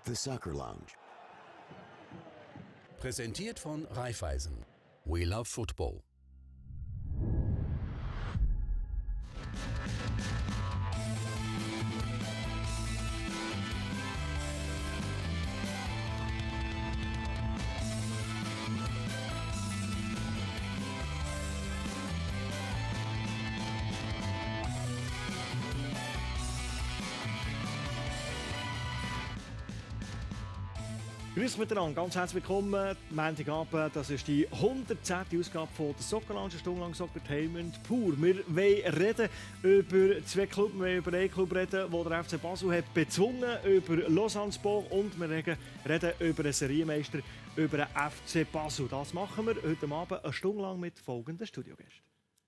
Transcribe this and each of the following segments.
The Soccer Lounge. Präsentiert von Raiffeisen. We love football. Grüß miteinander, ganz herzlich willkommen. Montagabend, das ist die 110. Ausgabe von der Soccer Lounge, eine Stunde lang Soccertainment pur. Wir wollen reden über zwei Clubs, wir wollen über einen Club reden, den der FC Basel hat bezwungen, über Lausanne Sport, und wir reden über einen Serienmeister, über den FC Basel. Das machen wir heute Abend eine Stunde lang mit folgenden Studiogästen.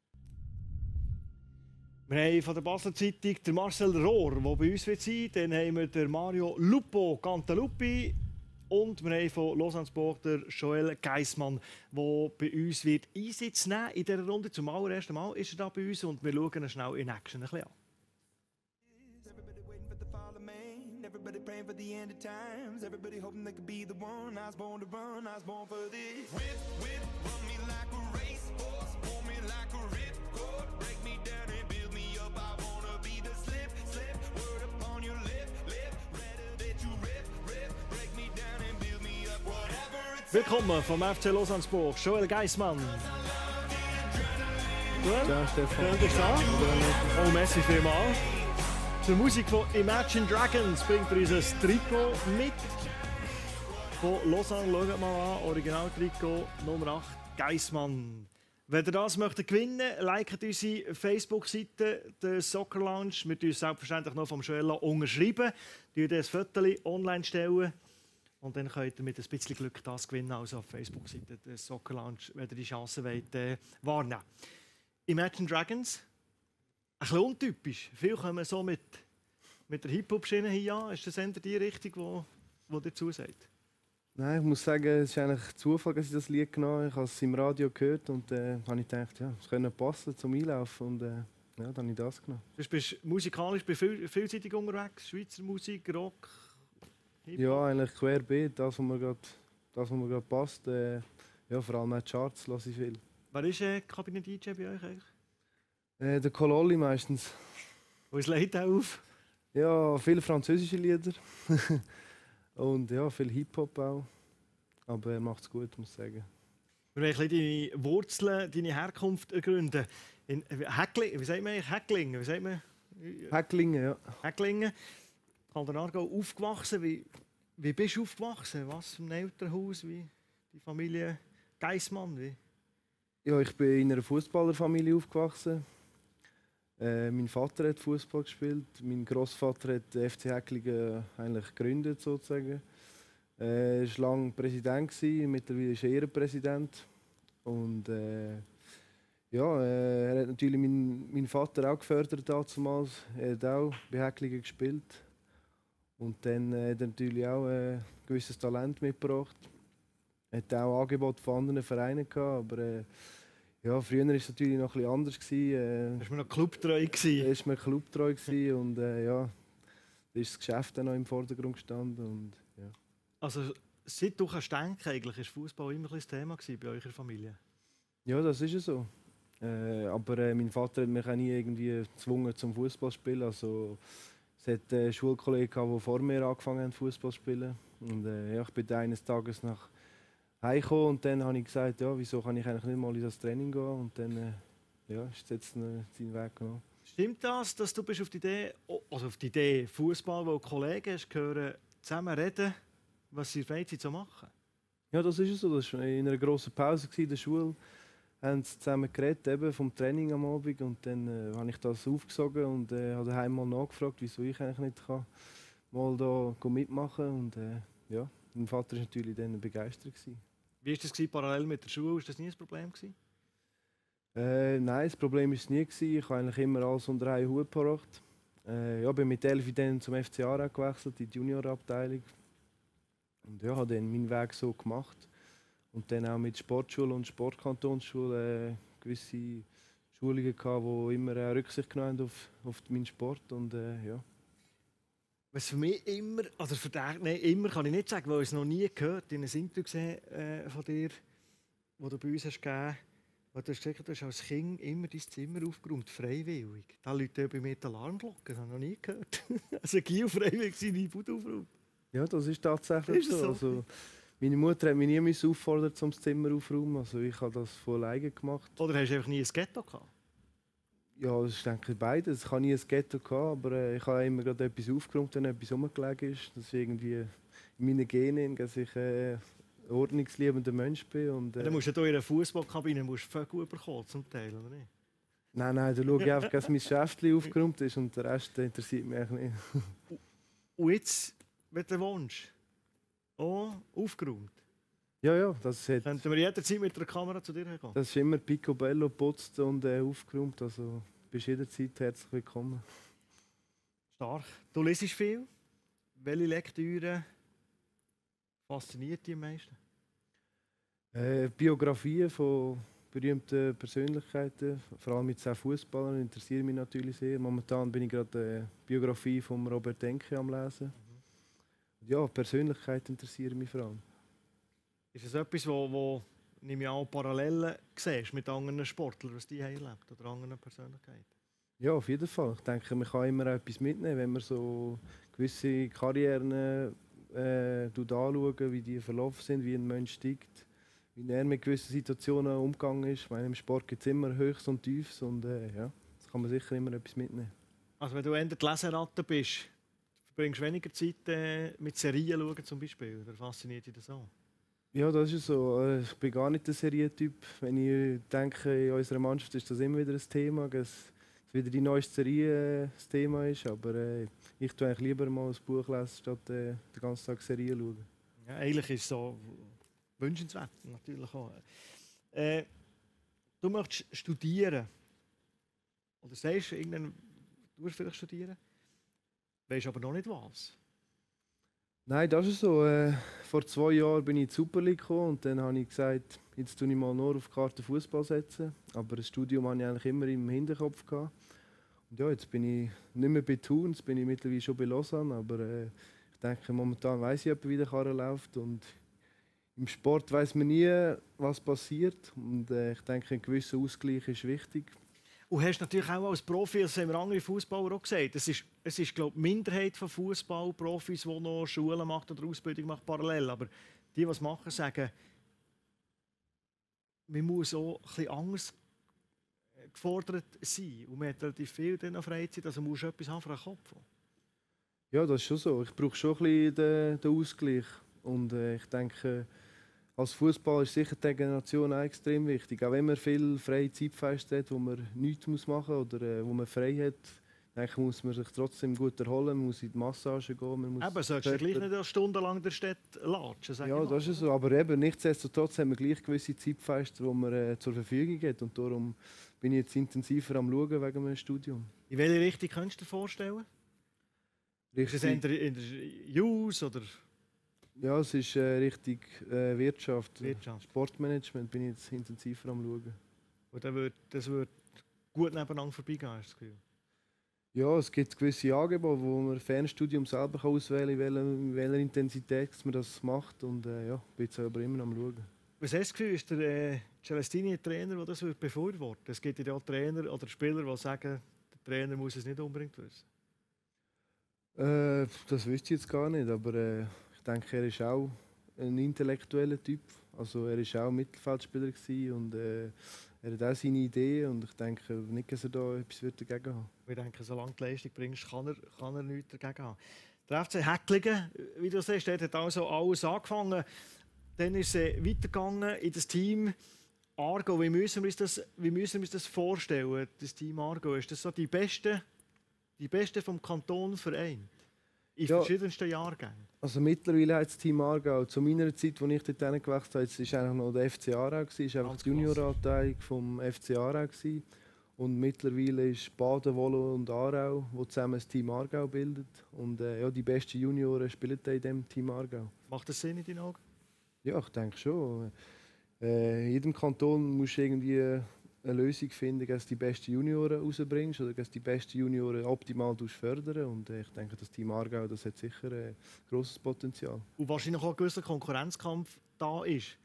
Wir haben von der Basler Zeitung den Marcel Rohr, der bei uns sein wird. Dann haben wir den Mario Lupo Cantaluppi. Und wir haben von Lausanne Sport den Joel Geissmann, der bei uns wird Einsatz nehmen in dieser Runde. Zum allerersten Mal ist er da bei uns und wir schauen ihn schnell in Action ein bisschen an. Everybody praying for the end of times. Everybody hoping they could be the one. I was born to run, I was born for this. Whip, whip, run me like a racehorse. Pull me like a ripcord. Break me down and build me up. I wanna be the slip, slip. Word upon your lip, lip. Rather that you rip, rip. Break me down and build me up. Whatever it's. Willkommen vom FC Lausanne Sport, Joel Geissmann. Gut, ciao Stefan. Schön, dich da. Oh, merci vielmals. Zur Musik von Imagine Dragons bringt er uns ein Trikot mit. Von Lausanne, schaut mal an, Original-Trikot Nummer 8, Geissmann. Wenn ihr das möchtet gewinnen, liket unsere Facebook-Seite, der Soccer Lounge. Wir tun selbstverständlich noch vom Joel unterschreiben, wir das Foto online stellen. Und dann könnt ihr mit ein bisschen Glück das gewinnen, also auf der Facebook-Seite der Soccer Lounge, wenn ihr die Chance wollt, wahrnehmen. Imagine Dragons. Ein bisschen untypisch. Viele kommen so mit der Hip-Hop-Schiene hier an. Ist das eher die Richtung, die dir zusagt? Nein, ich muss sagen, es ist eigentlich Zufall, dass ich das Lied genommen habe. Ich habe es im Radio gehört und habe ich gedacht, ja, es könnte passen zum Einlaufen. Und ja, dann habe ich das genommen. Du bist musikalisch vielseitig unterwegs? Schweizer Musik, Rock, Hip-Hop? Ja, eigentlich querbeet, das, was mir gerade passt. Ja, vor allem auch die Charts lasse ich viel. Wer ist Kabinen-DJ bei euch eigentlich? Der Kololli meistens. Wo ist legt er auf? Ja, viele französische Lieder. Und ja, viel Hip-Hop auch. Aber er macht es gut, muss ich sagen. Wir wollen ein bisschen deine Wurzeln, deine Herkunft ergründen. In Häcklingen, wie sagt man eigentlich? Häcklingen, wie sagt man? Häcklingen, ja. Häcklingen. Kanton-Aargau aufgewachsen. Wie bist du aufgewachsen? Was für ein Elternhaus? Wie die Familie Geissmann? Wie? Ja, ich bin in einer Fußballerfamilie aufgewachsen. Mein Vater hat Fußball gespielt. Mein Großvater hat den FC Häcklingen eigentlich gegründet, sozusagen. Er war lange Präsident, mittlerweile ist er Ehrenpräsident. Und ja, er hat natürlich meinen Vater auch gefördert damals. Er hat auch bei Häcklingen gespielt. Und dann hat er natürlich auch ein gewisses Talent mitgebracht. Er hatte auch Angebote von anderen Vereinen gehabt, aber ja, früher war es natürlich noch etwas anders. Warst du noch clubtreu? Da war man clubtreu und ja, da ist das Geschäft dann noch im Vordergrund gestanden. Und, ja. Also, seit du kannst denken, eigentlich ist Fußball immer ein Thema bei eurer Familie? Ja, das ist so. Aber mein Vater hat mich auch nie irgendwie gezwungen zum Fußball zu spielen. Also, es hat Schulkollegen, die vor mir angefangen haben, Fußball zu spielen. Und ja, ich bin eines Tages nach heimgekommen und dann habe ich gesagt, ja, wieso kann ich eigentlich nicht mal in das Training gehen? Und dann ja, ist jetzt seinen Weg genommen. Stimmt das, dass du bist auf die Idee Fußball, wo Kollegen hast, gehören, zusammen reden, was sie in der Freizeit so machen? Ja, das ist so. Das war in einer grossen Pause in der Schule. Haben sie zusammen geredet, eben vom Training am Abend. Und dann habe ich das aufgesogen und habe daheim mal nachgefragt, wieso ich eigentlich nicht kann, mal da mitmachen kann. Und ja, mein Vater war natürlich dann begeistert. Wie war das parallel mit der Schule? War das nie ein Problem? Nein, das Problem war es nie. Ich habe eigentlich immer alles unter einen Hut gebracht. Ja, bin mit 11 dann zum FC Aarau gewechselt, in die Juniorabteilung. Und ja, habe dann meinen Weg so gemacht. Und dann auch mit Sportschule und Sportkantonsschule gewisse Schulungen gehabt, die immer Rücksicht genommen haben auf meinen Sport. Und, ja. Was für mich immer, also nein, immer kann ich nicht sagen, weil ich es noch nie gehört, in einem Interview gesehen von dir, das du bei uns hast gegeben, wo du hast gesagt, du hast als Kind immer dein Zimmer aufgeräumt, freiwillig. Da läutet bei mir die Alarmglocke, das habe ich noch nie gehört. Also Gil freiwillig seine Bude aufräumt. Ja, das ist tatsächlich Ist das so? Also, meine Mutter hat mich nie auffordern, um das Zimmer aufzuräumen. Also, ich habe das von alleine gemacht. Oder hast du einfach nie ein Ghetto gehabt? Ja, das ist denke ich beides. Ich habe nie ein Ghetto gehabt, aber ich habe immer gerade etwas aufgeräumt, wenn etwas rumgelegen ist. Das ist irgendwie in meinen Genen, dass ich ein ordnungsliebender Mensch bin. Und, Dann musst du in einer Fußballkabine Vögel bekommen, zum Teil, oder nicht? Nein, da schaue ich einfach, dass mein Schäftchen aufgeräumt ist und der Rest interessiert mich eigentlich nicht. Und jetzt, wenn du wohnst, aufgeräumt. Ja, das Könnten wir jederzeit mit der Kamera zu dir kommen? das ist immer picobello geputzt und aufgeräumt. Also bist jederzeit herzlich willkommen. Stark. Du liest viel. Welche Lektüre fasziniert dich am meisten? Biografien von berühmten Persönlichkeiten, vor allem jetzt auch Fußballern, interessieren mich natürlich sehr. Momentan bin ich gerade die Biografie von Robert Enke am Lesen. Ja, Persönlichkeiten interessieren mich vor allem. Ist es etwas, wo nehme ich an, Parallelen siehst mit anderen Sportlern, was die haben erlebt oder anderen Persönlichkeiten? Ja, auf jeden Fall. Ich denke, man kann immer etwas mitnehmen, wenn man so gewisse Karrieren anschaut, wie die verlaufen sind, wie ein Mensch tickt, wie er mit gewissen Situationen umgegangen ist. Ich meine, im Sport gibt es immer Höchst und Tiefs und ja, das kann man sicher immer etwas mitnehmen. Also wenn du eher die Leseratte bist, verbringst du weniger Zeit mit Serien schauen zum Beispiel, oder fasziniert dich das auch? Ja, das ist so. Ich bin gar nicht der Serientyp. Wenn ich denke, in unserer Mannschaft ist das immer wieder ein Thema, dass wieder die neueste Serie das Thema ist. Aber ich tue eigentlich lieber mal ein Buch lesen, statt den ganzen Tag Serien schauen. Ja, eigentlich ist es so wünschenswert, natürlich auch. Du möchtest studieren. Oder sagst du, du wirst vielleicht studieren, weißt aber noch nicht was. Nein, das ist so. Vor 2 Jahren bin ich in die Super League gekommen und dann habe ich gesagt, jetzt tue ich mal nur auf die Karte Fußball setzen. Aber das Studium hatte ich eigentlich immer im Hinterkopf gehabt. Und ja, jetzt bin ich nicht mehr bei Thun, jetzt bin ich mittlerweile schon bei Lausanne. Aber ich denke, momentan weiss ich, wie der Karren läuft. Und im Sport weiss man nie, was passiert. Und ich denke, ein gewisser Ausgleich ist wichtig. Und hast natürlich auch als Profi, das haben wir andere Fußballer auch gesagt, es ist glaube ich, die Minderheit von Fußballprofis, die noch Schulen machen oder Ausbildung machen parallel. Aber die, die es machen, sagen, man muss auch ein bisschen anders gefordert sein. Und man hat relativ viel dann noch Freizeit, also musst du etwas haben für den Kopf. Ja, das ist schon so. Ich brauche schon ein bisschen den Ausgleich. Und ich denke, als Fußball ist sicher die Regeneration auch extrem wichtig. Auch wenn man viel freie Zeitfenster hat, wo man nichts machen muss oder wo man frei hat, denke, muss man sich trotzdem gut erholen, man muss in die Massage gehen. Man muss eben, sollst du gleich nicht stundenlang in der Stadt latschen? Ja, das ist so. Aber eben, nichtsdestotrotz haben wir gleich gewisse Zeitfenster, die man zur Verfügung hat. Und darum bin ich jetzt intensiver am Schauen wegen meinem Studium. In welche Richtung könntest du dir vorstellen? Ist es in der Use oder? Ja, es ist Richtung Wirtschaft. Sportmanagement bin ich jetzt intensiver am Schauen. Und das wird gut nebeneinander vorbeigehen, hast du das Gefühl? Ja, es gibt gewisse Angebote, wo man Fernstudium selber auswählen kann, in welcher Intensität man das macht. Und ja, bin jetzt aber immer am Schauen. Was hast du das Gefühl, ist der Celestini ein Trainer, der das befürwortet? Es gibt ja auch Trainer oder Spieler, die sagen, der Trainer muss es nicht unbedingt wissen. Das wüsste ich jetzt gar nicht, aber ich denke, er ist auch ein intellektueller Typ. Also er war auch Mittelfeldspieler und er hat auch seine Ideen und ich denke nicht, dass er da etwas dagegen haben. Ich denke, solange du die Leistung bringst, kann er nichts dagegen haben. Der FC Häcklingen, wie du siehst, hat also alles angefangen. Dann ist es weitergegangen in das Team Aargau. Wie müssen wir uns das vorstellen, das Team Aargau? Ist das so die Beste vom Kanton vereint? In verschiedensten Jahrgängen? Also mittlerweile hat das Team Aargau, zu meiner Zeit, als ich dort gewechselt habe, war eigentlich noch der FC Aarau, es war einfach die Junioranteilung vom FC Aarau. Und mittlerweile ist Baden, Wollo und Aarau, die zusammen das Team Aargau bilden. Und ja, die besten Junioren spielen in diesem Team Aargau. Macht das Sinn in deinen Augen? Ja, ich denke schon. In jedem Kanton musst du irgendwie eine Lösung finden, dass du die besten Junioren rausbringst oder dass die besten Junioren optimal fördern. Und ich denke, das Team Aargau das hat sicher ein grosses Potenzial. Und wahrscheinlich auch ein gewisser Konkurrenzkampf da ist.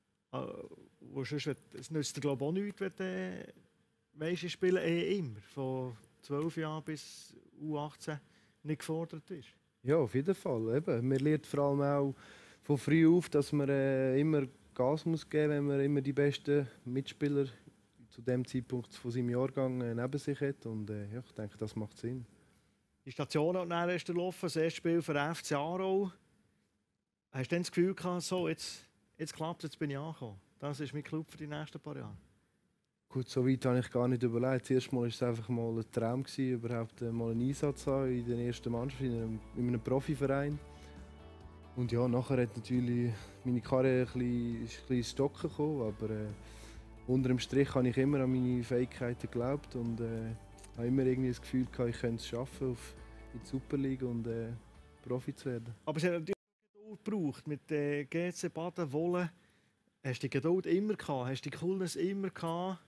Wo sonst, es nützt dir glaube ich auch nichts, wenn du weißt, ich spiele immer. Von 12 Jahren bis U18 nicht gefordert ist. Ja, auf jeden Fall. Eben. Man lernt vor allem auch von früh auf, dass man immer Gas muss geben, wenn man immer die besten Mitspieler zu dem Zeitpunkt von seinem Jahrgang neben sich hat. Und ja, ich denke, das macht Sinn. Die Station und dann ist gelaufen, das erste Spiel für den FC Aarau. Hast du dann das Gefühl gehabt, so, jetzt klappt es, jetzt bin ich angekommen? Das ist mein Club für die nächsten paar Jahre. Gut, so weit habe ich gar nicht überlegt. Zuerst mal war es einfach mal ein Traum, überhaupt mal einen Einsatz zu haben in der ersten Mannschaft, in einem Profiverein. Und ja, nachher hat natürlich meine Karriere ein bisschen ins Stocken gekommen, aber unter dem Strich habe ich immer an meine Fähigkeiten geglaubt und habe immer irgendwie das Gefühl gehabt, ich könnte es schaffen, in die Superliga und Profi zu werden. Aber es hat natürlich Geduld gebraucht. Mit GC Baden, Wolle. Hast du die Geduld immer gehabt? Hast du die Coolness immer gehabt?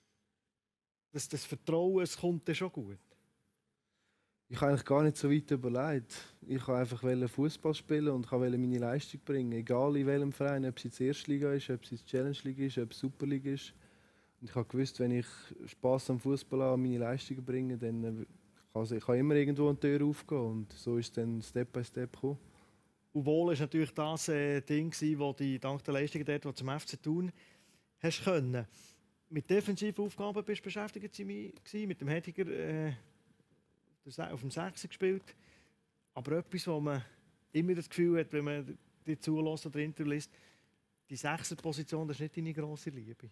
Das Vertrauen, es kommt dann schon gut. Ich habe eigentlich gar nicht so weit überlegt. Ich wollte einfach Fußball spielen und wollte meine Leistung bringen. Egal in welchem Verein, ob es in der Erstliga ist, ob es in der Challenge League ist, ob es Superliga ist. Und ich habe gewusst, wenn ich Spass am Fußball habe, meine Leistungen bringe, dann kann immer irgendwo eine Tür aufgehen. Und so ist es dann Step by Step gekommen. Und Wohl ist natürlich das Ding, das du dank der Leistungen dort, die zum FC Thun hast können. Mit defensiven Aufgaben bist du beschäftigt gewesen, mit dem Hediger auf dem 6 gespielt. Aber etwas, wo man immer das Gefühl hat, wenn man dir zulässt oder Interview liest, die 6er-Position, das ist nicht deine grosse Liebe.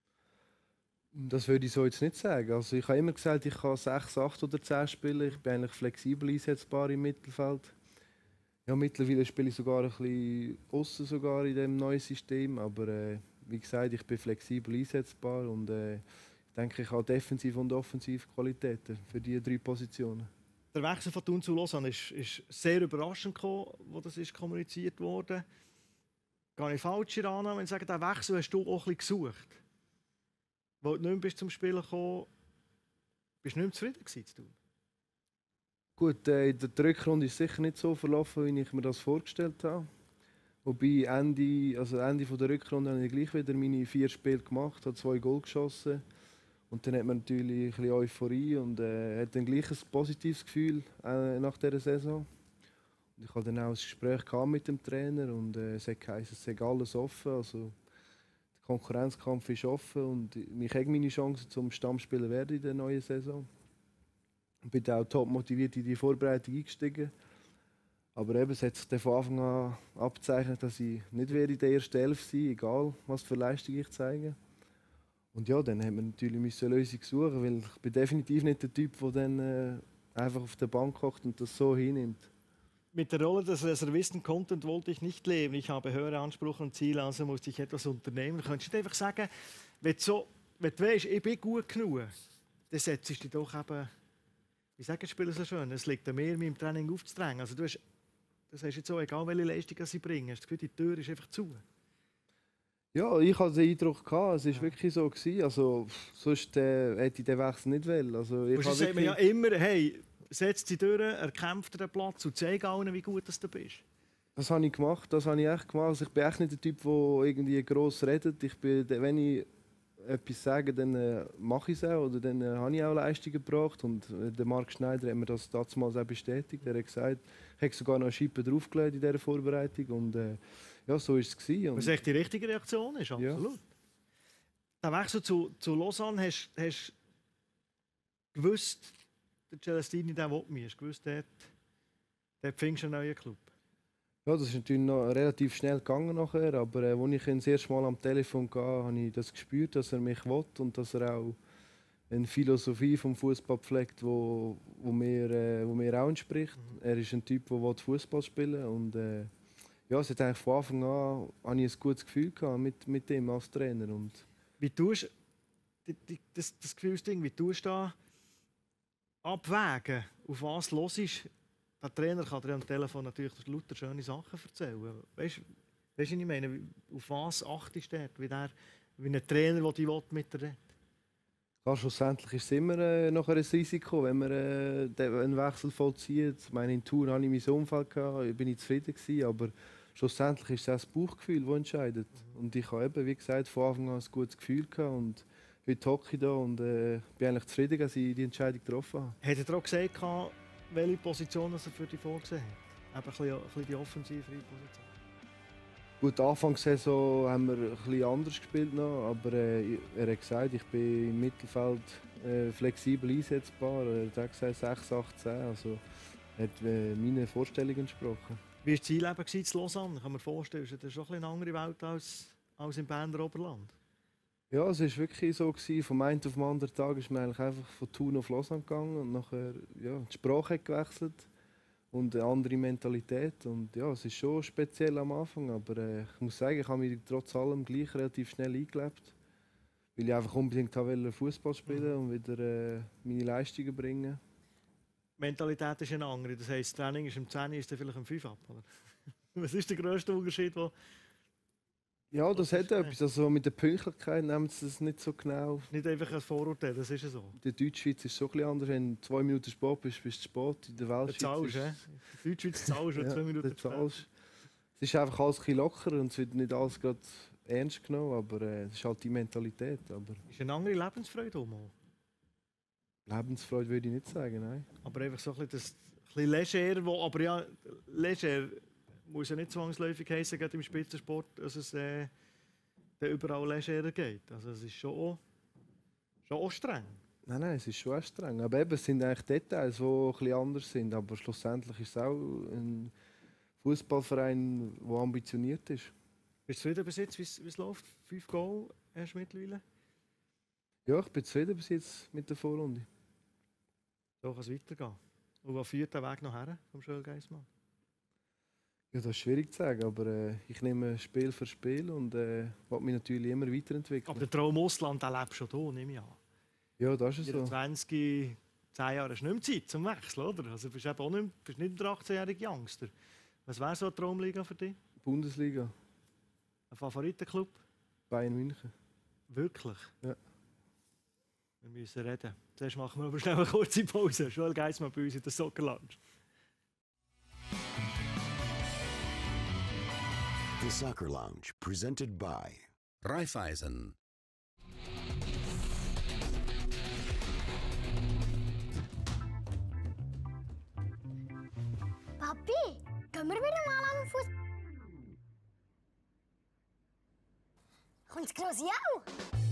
Das würde ich so jetzt nicht sagen. Also ich habe immer gesagt, ich kann 6, 8 oder 10 spielen. Ich bin eigentlich flexibel einsetzbar im Mittelfeld. Ja, mittlerweile spiele ich sogar ein bisschen aussen sogar in diesem neuen System. Aber wie gesagt, ich bin flexibel einsetzbar und ich denke, ich habe defensiv und offensiv Qualitäten für diese 3 Positionen. Der Wechsel von Thun zu Lausanne ist sehr überraschend gekommen, wo das ist kommuniziert wurde. Gehe ich falsch daran, wenn ich sage, diesen Wechsel hast du auch ein bisschen gesucht? Weil du nicht mehr zum Spielen gekommen bist, du nicht mehr zufrieden gewesen? Gut, in der Rückrunde ist es sicher nicht so verlaufen, wie ich mir das vorgestellt habe. Wobei Ende der Rückrunde habe ich gleich wieder meine 4 Spiele gemacht, habe 2 Goal geschossen. Und dann hat man natürlich ein bisschen Euphorie und hat dann gleich ein positives Gefühl nach dieser Saison. Und ich hatte dann auch ein Gespräch mit dem Trainer und es hat geheißen, es sei alles offen. Also, der Konkurrenzkampf ist offen und ich habe meine Chancen zum Stammspieler werden in der neuen Saison. Ich bin auch top motiviert in die Vorbereitung eingestiegen. Aber eben, es hat sich von Anfang an abgezeichnet, dass ich nicht in der ersten 11 sein werde, egal was für Leistung ich zeige. Und ja, dann haben wir natürlich eine Lösung suchen, weil ich bin definitiv nicht der Typ, der dann einfach auf der Bank hockt und das so hinnimmt. Mit der Rolle des Reservisten Content wollte ich nicht leben. Ich habe höhere Ansprüche und Ziele, also musste ich etwas unternehmen. Könntest du einfach sagen, wenn du weißt, ich bin gut genug, dann setzt du dich doch eben, wie sagen die Spieler so schön, es liegt an mir, mich im Training aufzudrängen. Also das hast jetzt so, egal welche Leistung sie bringen, hast du das Gefühl, die Tür ist einfach zu. Ja, ich hatte den Eindruck, es war wirklich so. Also, sonst hätte ich den Wechsel nicht wollen. Also, und sie sagt mir ja immer, hey, setz dich durch, erkämpf den Platz und zeig allen, wie gut du bist. Das habe ich gemacht, das habe ich echt gemacht. Also, ich bin echt nicht der Typ, der irgendwie gross redet. Wenn ich etwas sage, dann mache ich es auch. Oder dann habe ich auch Leistungen gebracht. Und der Marc Schneider hat mir das damals auch bestätigt. Er hat gesagt, ich habe sogar noch eine Schippe draufgelegt in dieser Vorbereitung. Und ja, so war es. Was echt die richtige Reaktion ist, absolut. Ja. Der Wechsel zu Lausanne, hast du gewusst, der Celestini, der will mich. Hast du gewusst, der findest einen neuen Club? Ja, das ist natürlich noch relativ schnell gegangen nachher, aber als ich ihn das erste Mal am Telefon hatte, habe ich das gespürt, dass er mich will und dass er auch eine Philosophie vom Fußball pflegt, wo mir auch entspricht. Er ist ein Typ, der Fußball spielen und ja, es hat eigentlich von Anfang an hatte ich ein gutes Gefühl gehabt mit ihm als Trainer. Und wie tust das Gefühlsding, wie tust du da abwägen, auf was los ist? Der Trainer kann dir am Telefon natürlich lauter schöne Sachen erzählen. Weißt du, was ich meine? Auf was achtest du dort? Wie ein Trainer, der dich mit dir redet? Ja, schlussendlich ist es immer noch ein Risiko, wenn man einen Wechsel vollzieht. Ich meine, in Thun hatte ich mein Umfeld, ich bin zufrieden gewesen, aber schlussendlich ist es auch das Bauchgefühl, das entscheidet. Und ich habe eben, wie gesagt, von Anfang an ein gutes Gefühl gehabt und heute hocke ich da und bin eigentlich zufrieden, dass ich die Entscheidung getroffen habe. Hat er auch gesagt, welche Position er für dich vorgesehen hat? Eben ein bisschen die offensive Position. Gut, Anfangssaison haben wir ein bisschen anders gespielt noch, aber er hat gesagt, ich bin im Mittelfeld flexibel einsetzbar. Er hat gesagt 6, 8, 10, also hat meinen Vorstellungen entsprochen. Wie war das Zielleben in Lausanne? Ich kann mir vorstellen, das ist schon eine andere Welt als im Berner Oberland. Ja, es war wirklich so. Vom einen auf den anderen Tag ist man eigentlich einfach von Thun auf Lausanne gegangen und nachher die Sprache hat gewechselt. Und eine andere Mentalität. Und ja, es ist schon speziell am Anfang, aber ich muss sagen, ich habe mich trotz allem gleich relativ schnell eingelebt. Weil ich einfach unbedingt Fußball spielen und wieder meine Leistungen bringen. Die Mentalität ist eine andere. Das heisst, das Training ist um 10 Uhr, ist dann vielleicht um 5 Uhr ab, oder? Was ist der grösste Unterschied? Ja, das hat etwas. Also mit der Pünktlichkeit nehmen sie es nicht so genau. Nicht einfach ein Vorurteil, das ist ja so. In der Deutschschweiz ist es so ein bisschen anders. Wenn du 2 Minuten spät bist, bist du spät. In der Weltschweiz in der Deutschschweiz zahlst du 2 Minuten spät. Es ist einfach alles ein bisschen lockerer und es wird nicht alles gerade ernst genommen, aber es ist halt die Mentalität. Aber ist eine andere Lebensfreude auch mal? Lebensfreude würde ich nicht sagen, nein. Aber einfach so ein bisschen leger, aber ja, leger muss ja nicht zwangsläufig heißen, gerade im Spitzensport, dass es überall legerer geht. Also es ist schon auch streng. Nein, es ist schon streng. Aber eben, es sind eigentlich Details, die ein bisschen anders sind. Aber schlussendlich ist es auch ein Fußballverein, der ambitioniert ist. Bist du zufrieden bis jetzt, wie es läuft? 5 Goal erst mittlerweile? Ja, ich bin zufrieden bis jetzt mit der Vorrunde. So kann es weitergehen. Und wo führt der Weg noch her vom Schölgeismann? Ja, das ist schwierig zu sagen, aber ich nehme Spiel für Spiel und will mich natürlich immer weiterentwickeln. Aber der Traum Ausland, den lebst du schon hier, nehme ich an. Ja, das ist so. 20, 10 Jahre ist nicht mehr Zeit zum Wechseln, oder? Also bist du auch nicht der 18-jährige Youngster. Was wäre so eine Traumliga für dich? Bundesliga. Ein Favoritenclub? Bayern München. Wirklich? Ja. Wir müssen reden. Zuerst machen wir aber schnell eine kurze Pause. Joel Geismann bei uns in der Soccer Lounge. The Soccer Lounge, presented by Raiffeisen. Papi, gehen wir wieder mal an den Fußball? Kommt's Grossi auch?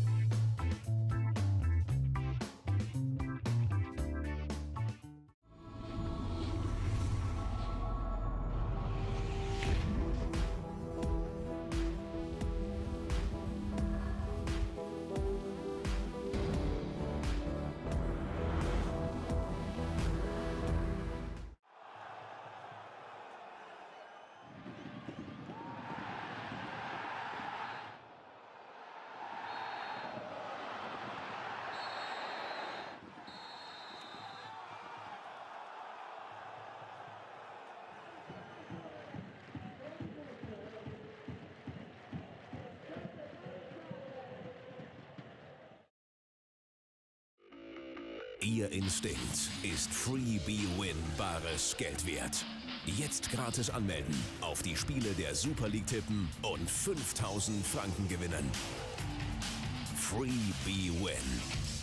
Ihr Instinkt ist Freebie-Win bares Geld wert. Jetzt gratis anmelden, auf die Spiele der Super League tippen und 5.000 Franken gewinnen. Freebie-Win.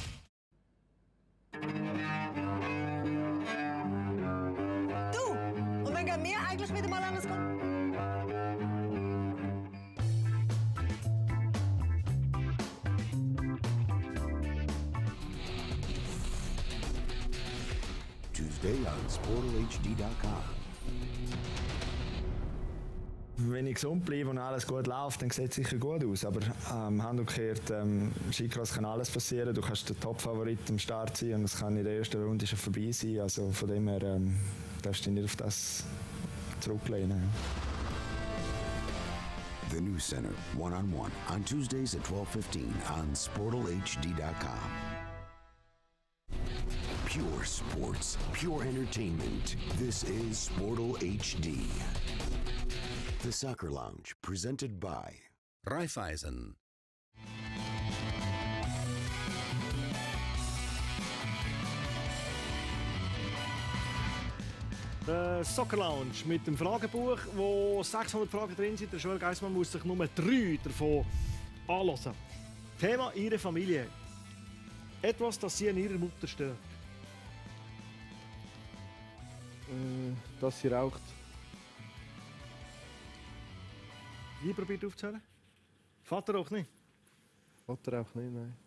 Du! Und wenn gehen wir eigentlich wieder mal an das Tuesday on SportalHD.com. Wenn ich gesund bleibe und alles gut läuft, dann sieht es sicher gut aus. Aber Hand umgekehrt, Skicross kann alles passieren. Du kannst der Top-Favorit am Start sein und es kann in der ersten Runde schon vorbei sein. Also von dem her darfst du dich nicht auf das zurücklehnen. The News Center, one-on-one, on Tuesdays at 12:15 on SportalHD.com. Pure sports, pure entertainment. This is Sportal HD. The Soccer Lounge, presented by Raiffeisen. Der Soccer Lounge mit dem Fragenbuch, wo 600 Fragen drin sind. Der Joel Geissmann muss sich nur 3 davon anhören. Thema Ihre Familie. Etwas, das Sie an Ihrer Mutter stört. Dass sie raucht. Wie probiert aufzuhören? Vater auch nicht. Vater auch nicht, nein.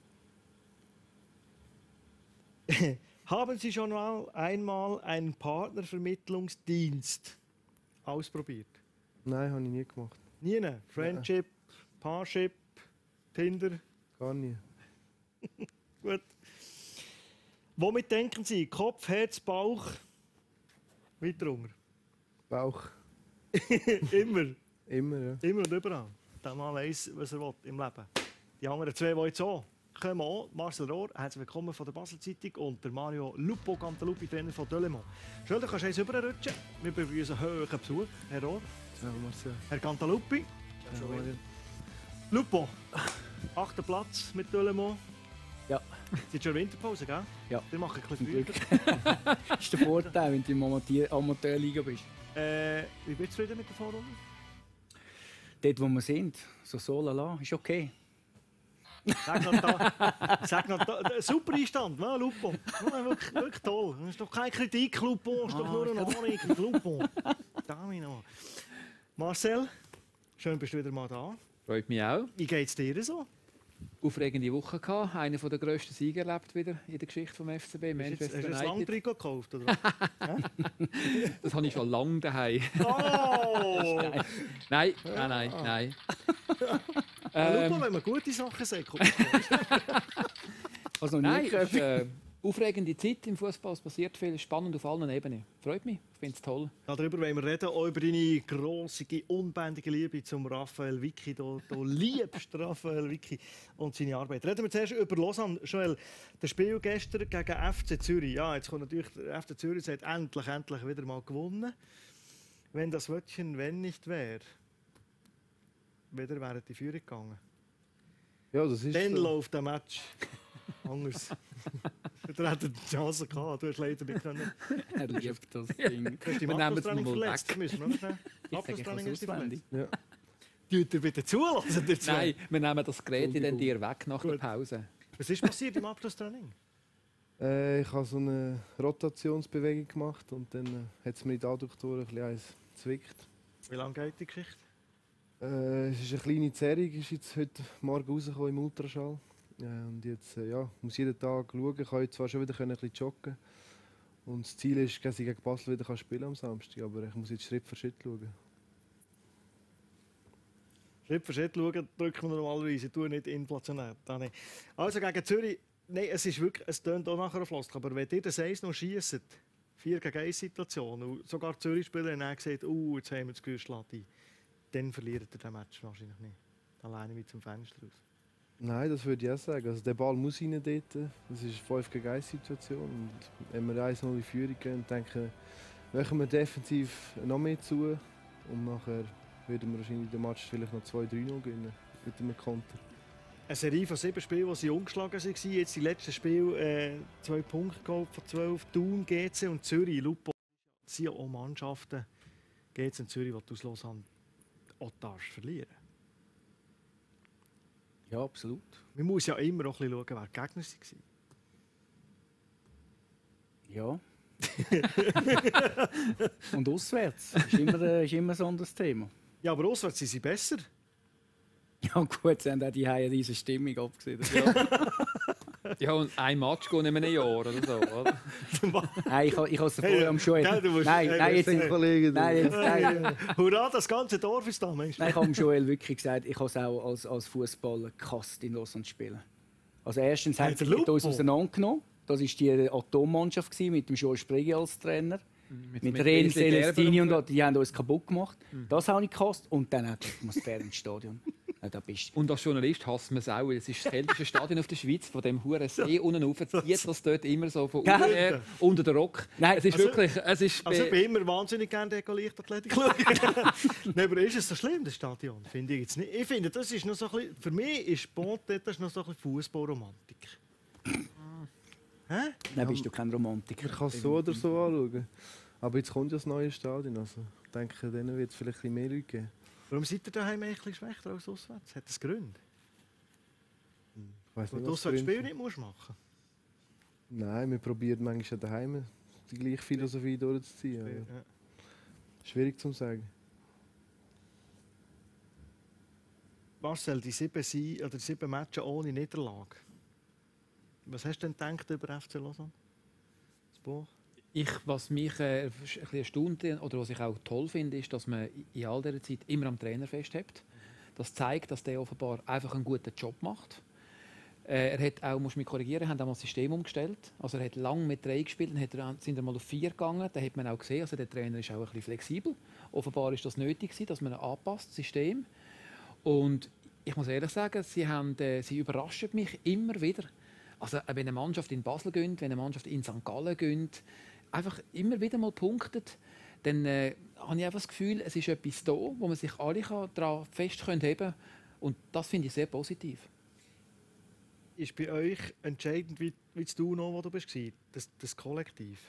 Haben Sie schon einmal einen Partnervermittlungsdienst ausprobiert? Nein, habe ich nie gemacht. Nie? Friendship, Parship, Tinder? Gar nie. Gut. Womit denken Sie? Kopf, Herz, Bauch? Weiter runter. Bauch. Immer. Immer, ja. Immer und überall. Der Mann weiss, was er will im Leben. Die anderen 2, die jetzt auch kommen, auch. Marcel Rohr, herzlich willkommen von der Basel-Zeitung, und der Mario Lupo, Cantaluppi, Trainer von Delemont. Schön, du kannst eins rüberrutschen. Wir begrüßen hohen Besuch, Herr Rohr. Ja, Marcel. Herr Cantaluppi. Lupo, 8. Platz mit Delemont. Ja. Es ist schon Winterpause, gell? Ja. Wir machen ein Zum bisschen Glück. früher. Das ist der Vorteil, wenn du im Amateurliga bist. Wie bist du zufrieden mit der Vorrunde? Dort, wo wir sind, so lala, ist okay. Sag noch da, super Einstand, ne, Lupo. Ja, wirklich toll. Das ist doch keine Kritik, Lupo. Das ist doch nur eine Anregung, Lupo. Damino. Marcel, schön bist du wieder mal da. Freut mich auch. Wie geht es dir so? Aufregende Woche gehabt. Einer der grössten Siege erlebt wieder in der Geschichte des FCB. Hast du Manchester ein Langtrikot gekauft? Oder? Das habe ich schon lange daheim. Oh! Nein. Lupo, wenn man gute Sachen sagt, kommt Also Nein, es ist eine aufregende Zeit im Fußball. Es passiert viel, spannend auf allen Ebenen. Freut mich, ich finde es toll. Ja, darüber wollen wir reden, auch über deine grosse, unbändige Liebe zum Raphael Vicky. Du liebst Raphael Vicky und seine Arbeit. Reden wir zuerst über Lausanne. Joel, das Spiel gestern gegen FC Zürich. Ja, jetzt kommt natürlich der FC Zürich, hat endlich wieder mal gewonnen. Wenn das Wörtchen «wenn» nicht wäre, wieder wäre die Führung gegangen. Ja, das ist Dann so. läuft der Match anders. Du hättest die Chance gehabt, du hast leider nicht können. Er liebt das Ding. Du hast die Wir nehmen es Abschlusstraining mal verletzt. weg. Müssen wir noch schnell? Ich sage, ich Abschlusstraining kann ist die auswendig. verletzt. Ja. Tut ihr bitte zulassen, ihr zwei? Nein, wir nehmen das Gerät dann dir weg nach der Gut. Pause. Was ist passiert im Abschlusstraining? Ich habe so eine Rotationsbewegung gemacht und dann hat es mir in die Adduktoren ein bisschen eins gezwickt. Wie lange geht die Geschichte? Es ist eine kleine Zerrung, ist jetzt heute Morgen rausgekommen im Ultraschall. Und jetzt muss ich jeden Tag schauen. Ich kann jetzt zwar schon wieder ein bisschen joggen. Und das Ziel ist, dass ich gegen Basel wieder spielen am Samstag. Aber ich muss jetzt Schritt für Schritt schauen. Schritt für Schritt schauen, drücken wir normalerweise. Tu nicht inflationär. Also gegen Zürich, nein, es tönt auch nachher auf Flosk. Aber wenn ihr das 1 noch schiesst, 4 gegen 1 Situation, und sogar die Zürich-Spieler haben gesagt, jetzt haben wir das Gürschlatte, dann verliert ihr den Match wahrscheinlich nicht. Alleine mit zum Fenster raus. Nein, das würde ich auch sagen. Also der Ball muss rein dort. Das ist eine 5 gegen 1 Situation. Und wenn wir 1-0 in Führung gehen, denke machen wir defensiv noch mehr zu. Und nachher würden wir wahrscheinlich den Match vielleicht noch 2-3-0 gewinnen mit einem Konter. Eine Serie von 7 Spielen, die sie ungeschlagen waren. Jetzt die letzten Spiele 2 Punkte geholt von 12. Thun, GC und Zürich. Lupo. Das sind ja auch Mannschaften, GC und Zürich, die du aus Lausanne auch verlieren. Ja, absolut. Man muss ja immer auch ein bisschen schauen, wer die Gegner waren. Ja. Und auswärts ist immer so ein Thema. Ja, aber auswärts sind sie besser. Ja gut, sie haben auch die Haie diese Stimmung abgesehen. Ja, und ein Match gehen in einem Jahr oder so, oder? Nein, ich habe es vorher am Joel. Hurra, das ganze Dorf ist da, Mensch. Nein, ich habe dem Joel wirklich gesagt, ich habe es auch als Fußballer gehasst, in Lausanne zu spielen. Also erstens haben sie mit uns auseinandergenommen. Das war die Atommannschaft mit dem Joel Sprigi als Trainer. Mit Ren Celestini und die haben uns kaputt gemacht. Das habe ich gehasst. Und dann auch die Atmosphäre im Stadion. Ja, da bist und als Journalist hasst man es auch. Es ist das kälteste Stadion auf der Schweiz, von dem huren See unten rauf. Zieht das dort immer so von unten her, unter den Rock. Nein, es ist wirklich... Ich bin immer wahnsinnig gerne Deko-Leichtathletik schauen. Nein, aber ist es so schlimm, das Stadion? Finde ich jetzt nicht. Ich finde, das ist noch so ein bisschen, für mich ist Sport das noch so ein bisschen Fußballromantik. Dann bist du kein Romantiker. Man kann es so oder so anschauen. Aber jetzt kommt ja das neue Stadion. Also, ich denke, denen wird es vielleicht ein bisschen mehr Leute geben. Warum seid ihr daheim ein bisschen schwächer als auswärts? Hat das Gründe? Ich weiss Weil nicht, du was das die Spiel Gründe nicht musst machen. Nein, wir probieren manchmal daheim die gleiche Philosophie durchzuziehen. Ja. Ja. Schwierig zu sagen. Marcel, die 7 Matches ohne Niederlage. Was hast du denn gedacht über FC Lausanne? Das Buch? Was mich ein bisschen erstaunt oder was ich auch toll finde, ist, dass man in all dieser Zeit immer am Trainer festhält. Das zeigt, dass der offenbar einfach einen guten Job macht. Er hat auch, muss mich korrigieren, haben auch mal das System umgestellt. Also er hat lange mit 3 gespielt, dann sind er mal auf 4 gegangen. Da hat man auch gesehen, also der Trainer ist auch ein bisschen flexibel. Offenbar ist das nötig gewesen, dass man anpasst, das System. Und ich muss ehrlich sagen, sie überraschen mich immer wieder. Also wenn eine Mannschaft in Basel gönnt, wenn eine Mannschaft in St. Gallen gönnt, einfach immer wieder mal punktet, dann habe ich einfach das Gefühl, es ist etwas da, wo man sich alle daran festheben kann. Und das finde ich sehr positiv. Ist bei euch entscheidend, wie du noch, wo du bist, das Kollektiv?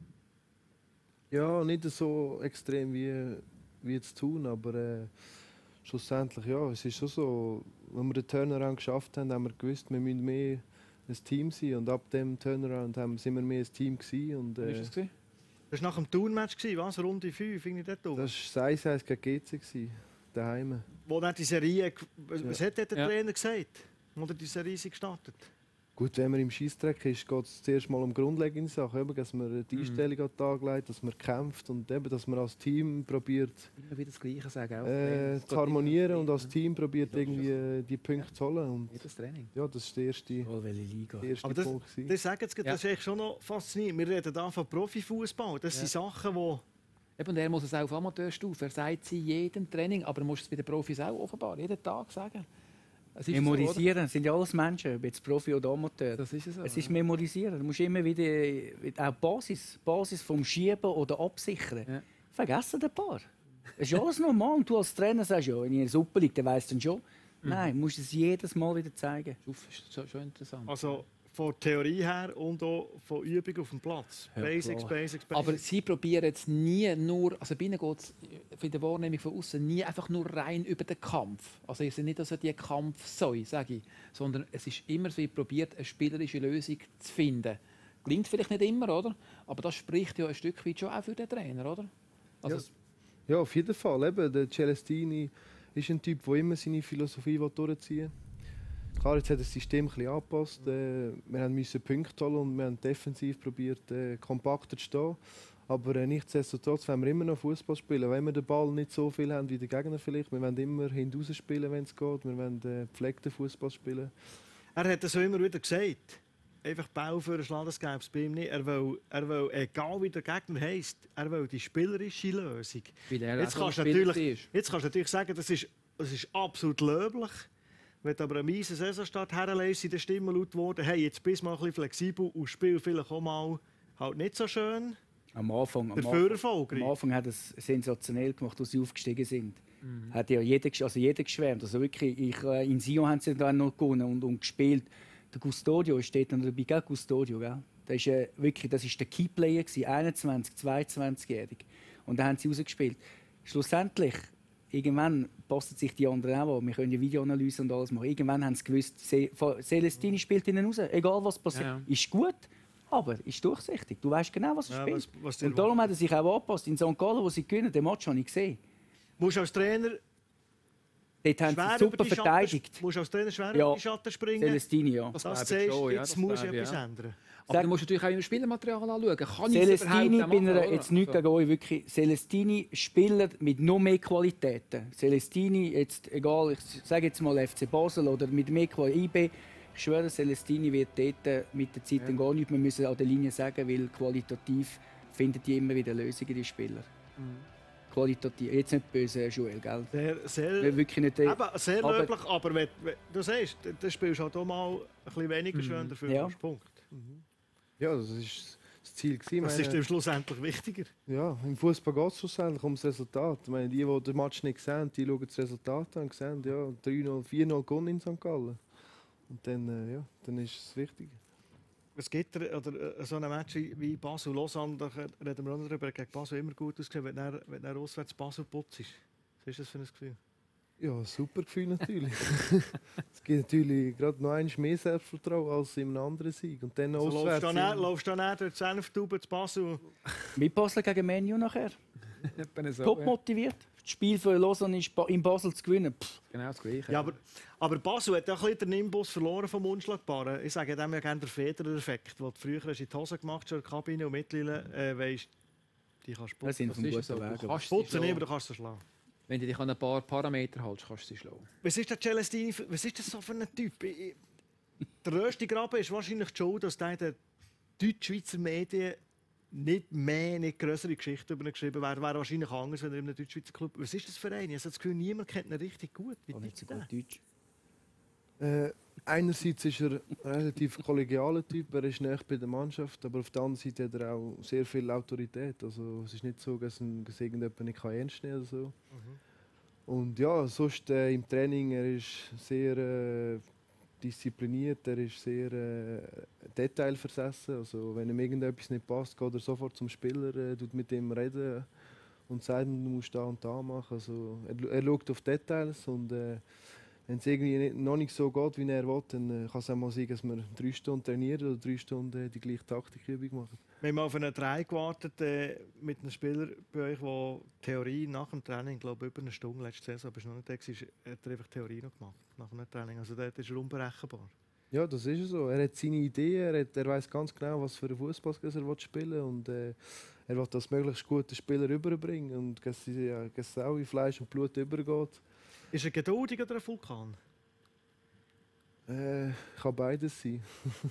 Ja, nicht so extrem wie jetzt tun, aber schlussendlich, ja, es ist schon so, wenn wir den Turnaround geschafft haben, haben wir gewusst, wir müssen mehr ein Team sein. Und ab dem Turnaround sind wir mehr ein Team gewesen. Und, Wie war das? Das war nach dem Turnmatch, was? Runde 5, finde ich das dumm. Das war 1-1 gegen GC, daheim. Wo dann die Serie, was hat der Trainer gesagt, wo die Serie gestartet? Gut, wenn man im Scheissdreck ist, geht es zuerst mal um grundlegende Sachen, eben, dass man die Einstellung an den Tag legt, dass man kämpft und eben, dass man als Team probiert Immer wieder das Gleiche sagen. zu harmonieren und als Team probiert irgendwie die Punkte zu holen. Und jedes Training. ja, das ist der erste Liga. Aber das sagen jetzt, das ist echt schon noch faszinierend. Wir reden hier von Profifußball. Das sind Sachen, die... Eben, er muss es auch auf Amateurstufe. Er sagt sie jedem Training, aber er muss es bei den Profis auch offenbar jeden Tag sagen. Memorisieren, das sind ja alles Menschen, ob jetzt Profi oder Amateur. Das ist es so, es ist Memorisieren. Du musst immer wieder auch Basis vom Schieben oder Absichern. Ja. Vergessen ein paar. Das ist alles normal. Und du als Trainer sagst, ja, wenn ich in der Suppe liege, dann weißt du dann schon. Nein, du musst es jedes Mal wieder zeigen. Das ist schon interessant. Also von Theorie her und auch von Übung auf dem Platz. Ja, Basics. Aber sie probieren jetzt nie nur, also bei ihnen geht es für die Wahrnehmung von außen nie einfach nur rein über den Kampf. Also es ist nicht, dass die Kampfsäue, sage ich, sondern es ist immer so, probiert eine spielerische Lösung zu finden. Klingt vielleicht nicht immer, oder? Aber das spricht ja ein Stück weit schon auch für den Trainer, oder? Also ja, auf jeden Fall. Eben, der Celestini ist ein Typ, der immer seine Philosophie durchziehen will. Klar, jetzt hat das System ein bisschen angepasst. Wir mussten Punkte holen und wir haben defensiv probiert, kompakter zu stehen. Aber nichtsdestotrotz wollen wir immer noch Fußball spielen. Wenn wir den Ball nicht so viel haben wie der Gegner vielleicht. Wir wollen immer hinaus spielen, wenn es geht. Wir wollen gepflegten Fußball spielen. Er hat das auch immer wieder gesagt. Einfach Ball für einen Schlag, das gäbe es bei ihm nicht. Er will, egal wie der Gegner heisst, er will die spielerische Lösung. Jetzt kannst du natürlich sagen, das ist absolut löblich. Wenn du aber einen miesen Saisonstart herlässt, sind die Stimmen laut geworden, hey, jetzt bist du mal ein bisschen flexibel und spiel vielleicht auch mal halt nicht so schön. Am Anfang hat er es sensationell gemacht, als sie aufgestiegen sind. Hat ja jeder geschwärmt. Also wirklich, in Sion haben sie dann noch gewonnen und gespielt. Der Custodio steht dann dabei, gell? Custodio, gell? Das ist der Keyplayer, 21, 22-jährig. Und da haben sie rausgespielt. Schlussendlich, irgendwann passen sich die anderen auch an. Wir können ja Videoanalyse und alles machen. Irgendwann haben sie gewusst, Celestini spielt ihnen raus. Egal was passiert. Ja. Ist gut, aber ist durchsichtig. Du weißt genau, was er spielt. Und darum hat er sich auch angepasst. In St. Gallen, wo sie gewinnen, den Match habe ich gesehen. Musst du als Trainer dort haben sie super verteidigt. Musst du als Trainer schwer über die Schatten springen? Celestini, ja. Das sagst du, jetzt musst du etwas ändern. Aber du musst natürlich auch im Spielermaterial anschauen. Kann Celestini, bin jetzt nicht gegen euch, wirklich. Celestini spielt mit noch mehr Qualitäten. Celestini, jetzt, egal, ich sage jetzt mal FC Basel oder mit mehr Qualität, ich schwöre, Celestini wird dort mit der Zeit gar nicht mehr müssen an der Linie sagen, weil qualitativ findet die immer wieder Lösungen, die Spieler. Qualitativ. Jetzt nicht böse, Joel, gell? Sehr wirklich nicht, sehr löblich, aber wenn du sagst, dann spielst du halt auch mal ein bisschen weniger schön dafür. Ja. Punkt. Ja, das ist das Ziel gewesen. Das ist dem schlussendlich wichtiger. Ja, im Fußball geht es schlussendlich ums Resultat. Ich meine, die den Match nicht sehen, die schauen das Resultat an und sehen, ja, 3-0, 4-0 gewonnen in St. Gallen. Und dann ist es wichtig. Es gibt oder so ein Match wie Basel-Lausanne, da reden wir auch darüber, gegen Basel immer gut ausgesehen, wenn er auswärts Basel putzt ist. Was ist das für ein Gefühl? Ja, super Gefühl natürlich. Es gibt natürlich gerade noch einmal mehr Selbstvertrauen als in einem anderen Sieg. Und dann Also auswärts. läufst du dann durch die Senftube zu Basel? Mit Basel gegen Menu nachher. So, Top motiviert. Das Spiel für Lausanne ist in Basel zu gewinnen. Pff. Genau das Gleiche. Ja, aber Basel hat auch ein bisschen den Nimbus verloren vom Unschlagbaren. Ich sage dem ja gerne der Federer-Effekt, den du früher hast in die Hose gemacht hast, in der Kabine und mittlerweile weisst, die kannst du Wir sind auf einem guten Weg. putzen, aber du kannst sie schlagen. Wenn du dich an ein paar Parameter hältst, kannst du sie schlagen. Was ist der Celestini? Was ist das so für ein Typ? Der Rösti Graben ist wahrscheinlich schon, dass der in den deutsch-schweizer Medien nicht mehr, nicht größere Geschichten über ihn geschrieben wäre. Wäre wahrscheinlich anders, wenn er in einem deutsch-schweizer Club. Was ist das für ein? Ich habe das Gefühl, niemand kennt ihn richtig gut. Wie Nicht so gut Deutsch. Einerseits ist er ein relativ kollegialer Typ, er ist nahe bei der Mannschaft, aber auf der anderen Seite hat er auch sehr viel Autorität. Also, es ist nicht so, dass irgendjemand nicht ernst nehmen kann. So. Und ja, sonst im Training, er ist sehr diszipliniert, er ist sehr detailversessen. Also, wenn ihm irgendetwas nicht passt, geht er sofort zum Spieler, tut mit ihm reden und sagt, du musst da und da machen. Also, er schaut auf Details und wenn es irgendwie noch nicht so geht, wie er will, dann kann es auch mal sein, dass wir 3 Stunden trainieren oder 3 Stunden die gleiche Taktikübung machen. Wir haben auf einen 3 gewartet mit einem Spieler bei euch, der Theorie nach dem Training, glaube ich, über eine Stunde letzte Saison, aber noch nicht da war, hat er einfach Theorie noch gemacht nach einem Training. Also dort ist er unberechenbar. Ja, das ist so. Er hat seine Ideen, er weiß ganz genau, was für einen Fußball er spielen will und er will das möglichst gute Spieler überbringen und dass es auch in Fleisch und Blut übergeht. Ist er geduldig oder ein Vulkan? Kann beides sein.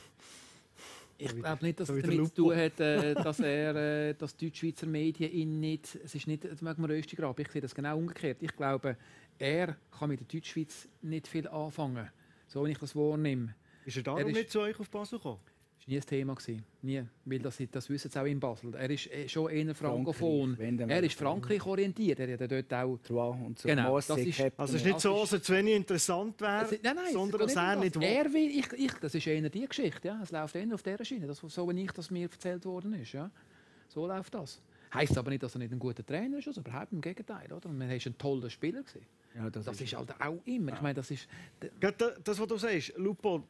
Ich glaube nicht, dass so es wie der damit zu Lupo. tun hat, dass die Deutschschweizer Medien ihn nicht... Es ist nicht das Röstigrab. Ich sehe das genau umgekehrt. Ich glaube, er kann mit der Deutschschweiz nicht viel anfangen, so wie ich das wahrnehme. Ist er darum nicht zu euch auf Basel gekommen? Das war nie ein Thema. Nie. Weil das wissen sie auch in Basel. Er ist schon eher frankophon. Er ist Frankreich orientiert. Er hat dort auch... Trois und so. Genau, das ist, Also es ist nicht so, dass er zu wenig interessant wäre, nein, sondern dass er nicht will. Er will, das ist eher die Geschichte. Ja. Es läuft eher auf dieser Schiene. Das, so wie das mir erzählt worden ist. Ja. So läuft das. Heisst aber nicht, dass er nicht ein guter Trainer ist. Also überhaupt im Gegenteil. Oder? Man war ein toller Spieler. Ja, das ist halt auch immer. Ja. Ich meine, das ist... Das, was du sagst, Lupo,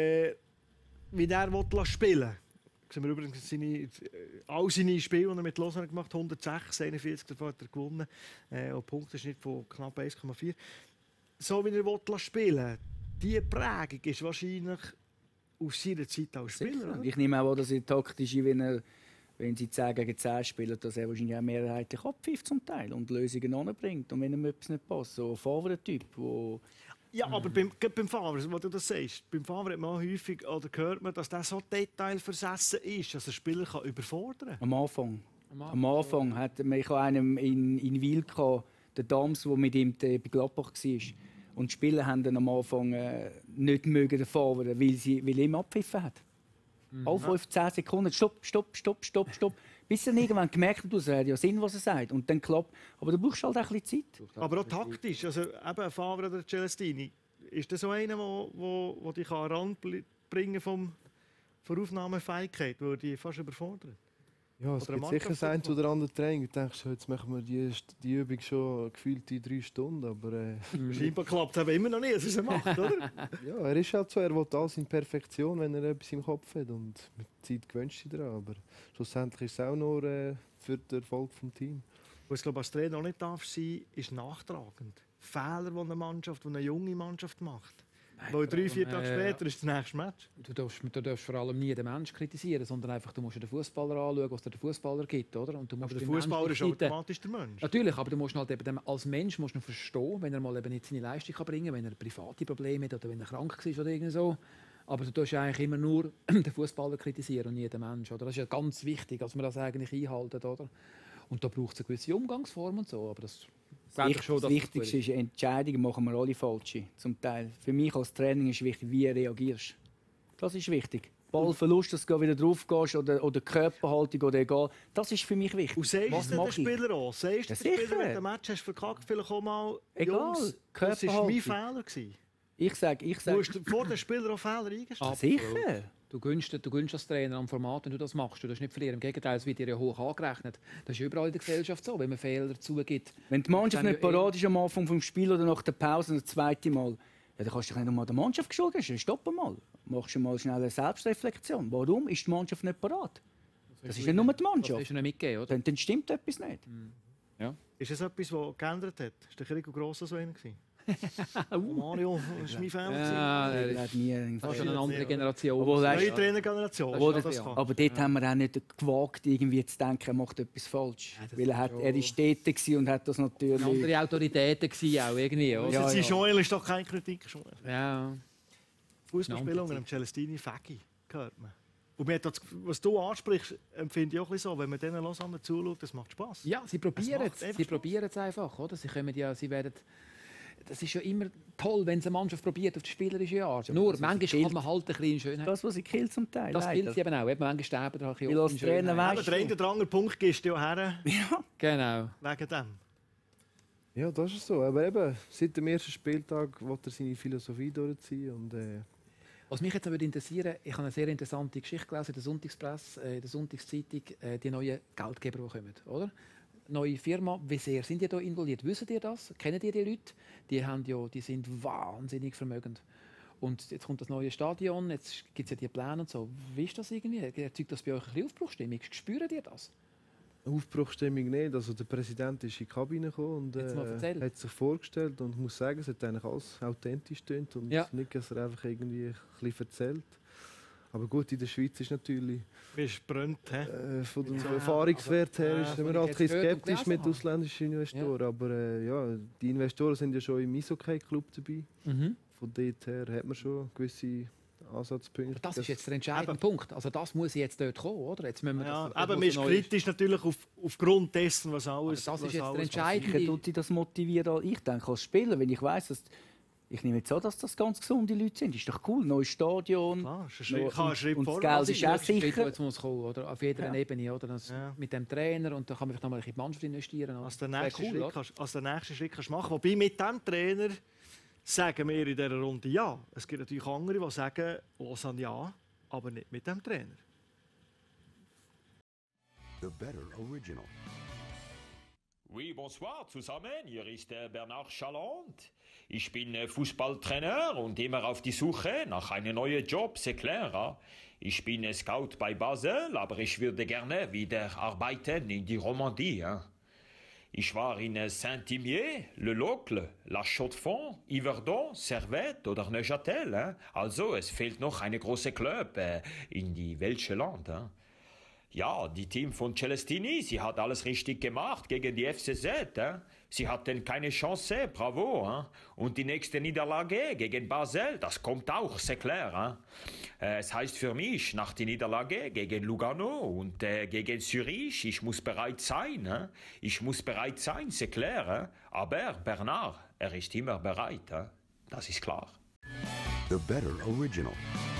wie er spielen will. Sehen wir übrigens all seine Spiele, die er mit Lausanne gemacht hat, 106, 41 davon hat er gewonnen. Und Punkteschnitt von knapp 1,4. So wie er spielen will, diese Prägung ist wahrscheinlich aus seiner Zeit als Spieler. Ich nehme auch, dass er taktisch, wenn sie 10 gegen 10 spielen, dass er wahrscheinlich auch mehrheitlich abpfifft zum Teil und Lösungen anbringt. Und wenn ihm etwas nicht passt, so ein Favre-Typ, wo... Ja, aber beim Favre, was du das sagst, beim Favre hat man häufig, oder hört man, dass der so detailversessen ist, dass er Spieler kann überfordern kann. Am Anfang hatte man einen in Wil, der Dams, der mit ihm bei Gladbach war. Und die Spieler haben dann am Anfang nicht mögen, den Favre, weil er ihm abgepfiffen hat. Alle 5-10 Sekunden, stopp. Bis er irgendwann gemerkt hat, es hat ja Sinn, was er sagt. Und dann klappt. Aber du brauchst halt auch ein bisschen Zeit. Aber auch taktisch. Also eben Favre oder Celestini. Ist das so einer, der dich an den Rand bringen von Aufnahmefähigkeit, der dich fast überfordert? Ja, es gibt sicher ein oder andere Training. Du denkst, jetzt machen wir die Übung schon gefühlt in 3 Stunden. Aber scheinbar klappt es immer noch nicht, was er macht, oder? Ja, er ist halt so, er will alles in Perfektion, wenn er etwas im Kopf hat. Und mit der Zeit gewöhnst du dich daran. Aber schlussendlich ist es auch nur für den Erfolg des Teams. Was ich glaube, als Trainer auch nicht darf sein, ist nachtragend. Fehler, die eine junge Mannschaft macht. Weil 3-4 Tage später ist das nächste Match. Du darfst vor allem nie den Menschen kritisieren, sondern einfach, du musst den Fußballer anschauen, was der Fußballer gibt. Oder? Und du musst aber der Fußballer ist automatisch der Mensch. Natürlich, aber du musst halt eben als Mensch musst du verstehen, wenn er mal eben nicht seine Leistung bringen kann, wenn er private Probleme hat oder wenn er krank ist oder irgend so. Aber du tust eigentlich immer nur den Fußballer kritisieren und nie den Menschen. Oder? Das ist ja ganz wichtig, dass man das eigentlich einhalten. Oder? Und da braucht es eine gewisse Umgangsform und so. Aber das Wichtigste ist, Entscheidungen machen wir alle falsche, zum Teil. Für mich als Training ist wichtig, wie du reagierst. Das ist wichtig. Ballverlust, dass du wieder drauf gehst oder Körperhaltung oder egal. Das ist für mich wichtig. Und sagst du den Spieler auch? Sagst du den Spieler, wenn du ein Match hast verkackt, vielleicht auch mal, egal, Jungs, das war mein Fehler. Ich sag. Du musst vor den Spieler auch Fehler eingestehen. Sicher. Du gönnst als Trainer am Format, wenn du das machst. Du darfst nicht verlieren. Im Gegenteil, es wird dir ja hoch angerechnet. Das ist überall in der Gesellschaft so, wenn man Fehler zugibt. Wenn die Mannschaft nicht parat ist am Anfang des Spiels oder nach der Pause das zweite Mal, ja, dann kannst du dich nicht einmal der Mannschaft geschuldet. Stopp mal. Machst du mal schnell eine Selbstreflexion. Warum ist die Mannschaft nicht parat? Das ist nicht nur die Mannschaft. Das ist nicht mitgegeben, oder? Dann stimmt etwas nicht. Ja. Ist das etwas, das geändert hat? Ist der Rico Grosso so einer? Mario war mein Fan. Ja, Er hat nie das ist schon eine andere Generation. Obwohl, Neue Trainergeneration. aber dort haben wir auch nicht gewagt, irgendwie zu denken, er macht etwas falsch. Ja, weil er ist dort und hat das natürlich... Andere Autoritäten auch irgendwie, oder? Ja, Joel ist doch keine Kritik. Ja. Fußballspieler unter dem Celestini Fägi gehört man. Und mir hat das, was du ansprichst, empfinde ich auch ein bisschen so, wenn man denen Lausanne zuschaut, das macht Spass. Ja, sie probieren es einfach, oder? Sie werden... Das ist ja immer toll, wenn es eine Mannschaft probiert auf die spielerische Art. Ja, nur manchmal kann man halt ein bisschen Schönheit. Das, was sie killt zum Teil. Das killt sie eben auch. Manchmal sterben da ein bisschen als Trainer weißt du. Der andere Punkt gehst du ja her. Ja. Genau. Wegen dem. Ja, das ist so. Aber eben, seit dem ersten Spieltag will er seine Philosophie durchziehen. Und, was mich jetzt aber interessieren, ich habe eine sehr interessante Geschichte gelesen in der Sonntagspresse, in der Sonntagszeitung, die neuen Geldgeber, die kommen, oder? Neue Firma, wie sehr sind die da involviert? Wissen ihr das? Kennen ihr die Leute? Die sind wahnsinnig vermögend. Und jetzt kommt das neue Stadion, jetzt gibt es ja die Pläne und so. Wie ist das irgendwie? Erzeugt das bei euch ein bisschen Aufbruchstimmung? Spürt ihr das? Aufbruchstimmung nicht. Also der Präsident ist in die Kabine gekommen und hat sich vorgestellt und ich muss sagen, es hat eigentlich alles authentisch tönt und nicht, dass er einfach irgendwie ein bisschen erzählt. Aber gut, in der Schweiz ist natürlich von dem Erfahrungswert her ist man halt ein bisschen skeptisch mit ausländischen Investoren. Ja. Aber ja, die Investoren sind ja schon im Eishockey-Club dabei. Mhm. Von dort her hat man schon gewisse Ansatzpunkte. Aber das ist jetzt der entscheidende Punkt. Also das muss jetzt dort kommen, oder? Jetzt müssen wir das, aber man ist kritisch natürlich aufgrund dessen, was alles aber das ist jetzt der entscheidende. Tut sie das motivieren? Ich denke als Spieler, wenn ich weiss, dass ich nehme jetzt an, dass das ganz gesunde Leute sind. Ist doch cool, neues Stadion. Klar, und das Geld ist auch sicher. Jetzt muss kommen, oder? Auf jeder Ebene, oder? Mit dem Trainer und dann kann man noch mal in die Mannschaft investieren. Als der nächste Schritt kannst du machen. Wobei mit dem Trainer sagen wir in dieser Runde ja. Es gibt natürlich andere, die sagen, Lausanne ja, aber nicht mit dem Trainer. The Better Original. Oui, bonsoir zusammen. Hier ist Bernard Chaland. Ich bin Fußballtrainer und immer auf die Suche nach einem neuen Job, c'est clair. Ich bin Scout bei Basel, aber ich würde gerne wieder arbeiten in die Romandie. Ich war in Saint-Imier, Le Locle, La Chaux-de-Fonds, Yverdon, Servette oder Neuchâtel. Also es fehlt noch ein großer Club in die welche Land. Ja, die Team von Celestini, sie hat alles richtig gemacht gegen die FCZ. Sie hatten keine Chance, bravo. Und die nächste Niederlage gegen Basel, das kommt auch, c'est clair. Es heißt für mich, nach der Niederlage gegen Lugano und gegen Zürich, ich muss bereit sein. Ich muss bereit sein, c'est clair. Aber Bernard, er ist immer bereit. Das ist klar. The Better Original.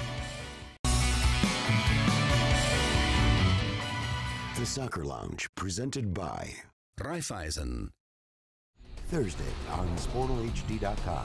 The Soccer Lounge, presented by Raiffeisen. Thursday on SportalHD.com.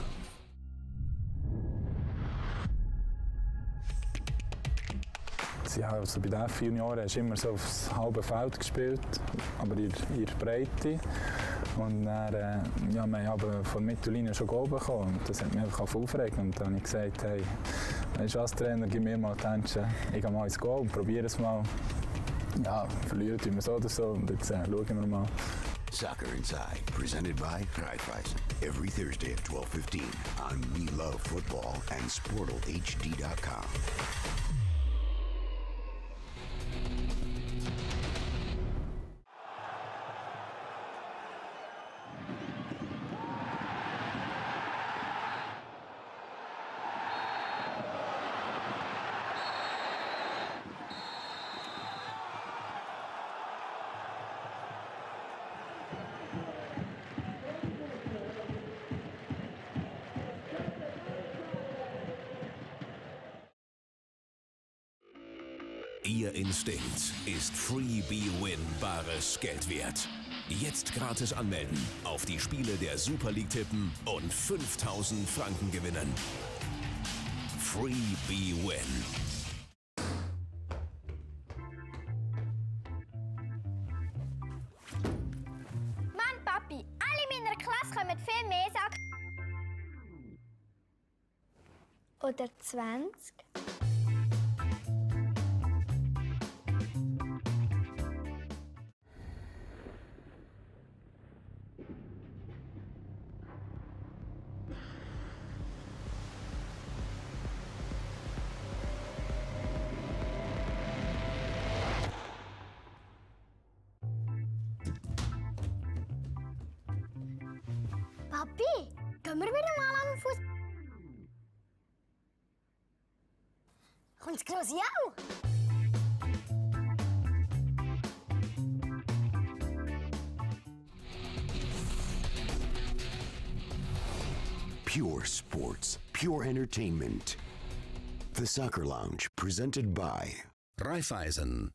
Ja, also bei den F-Junioren hast du immer so aufs halbe Feld gespielt, aber in der Breite. Und dann, ja, wir haben aber von der Mittellinie schon Goal bekommen und das hat mich einfach aufgeregt. Und dann habe ich gesagt, hey, weißt du was, Trainer, gib mir mal Attention, ich gehe mal ins Goal und probiere es mal. Ja, verlieren tun wir so oder so und jetzt schauen wir mal. Soccer Inside, presented by Raiffeisen. Every Thursday at 12:15 on We Love Football and SportalHD.com. Ihr Instinkt ist Freebie-Win bares Geld wert. Jetzt gratis anmelden, auf die Spiele der Super League tippen und 5.000 Franken gewinnen. Freebie-Win. oder 20? Papi, gehen wir wieder mal an den Fuß? Kommt das große auch? Pure sports, pure entertainment. The Soccer Lounge, presented by Raiffeisen.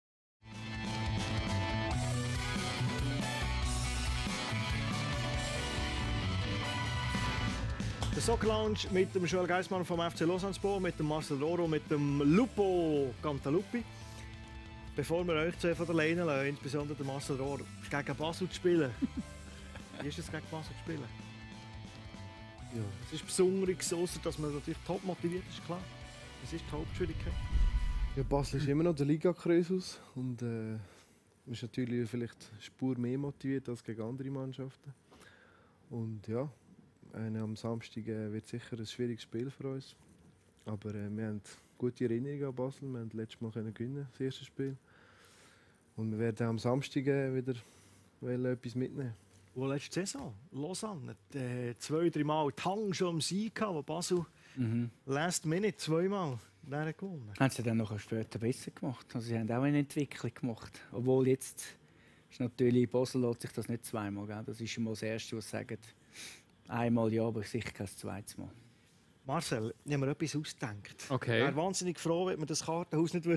Der Soccer Lounge mit dem Joel Geissmann vom FC Lausanne, mit dem Marcel Roro, mit dem Lupo Cantaluppi. Bevor wir euch zwei von der Leine lassen, insbesondere der Marcel Roro, gegen Basel zu spielen. Wie ist es, gegen Basel zu spielen? Ja. Es ist besonders, ausser dass man natürlich top motiviert ist, klar. Das ist die Hauptschwierigkeit. Ja, Basel ist immer noch der Liga-Krösus und ist natürlich vielleicht eine Spur mehr motiviert als gegen andere Mannschaften. Und ja, am Samstag wird sicher ein schwieriges Spiel für uns. Aber wir haben gute Erinnerungen an Basel. Wir haben letztes Mal gewinnen, das erste Spiel. Und wir werden am Samstag wieder etwas mitnehmen. Wo letzte Saison, Lausanne, 2-3 Mal die Hang schon am Sieg gehabt, wo Basel last minute 2 Mal gewonnen. Haben sie dann noch später besser gemacht. Also sie haben auch eine Entwicklung gemacht. Obwohl jetzt ist natürlich Basel lässt sich das nicht zweimal geben. Das ist schon mal das Erste, was sie sagen. Einmal ja, aber sicher kein zweites Mal. Marcel, ich habe mir etwas ausgedacht. Okay. Ich wäre wahnsinnig froh, wenn man das Kartenhaus nicht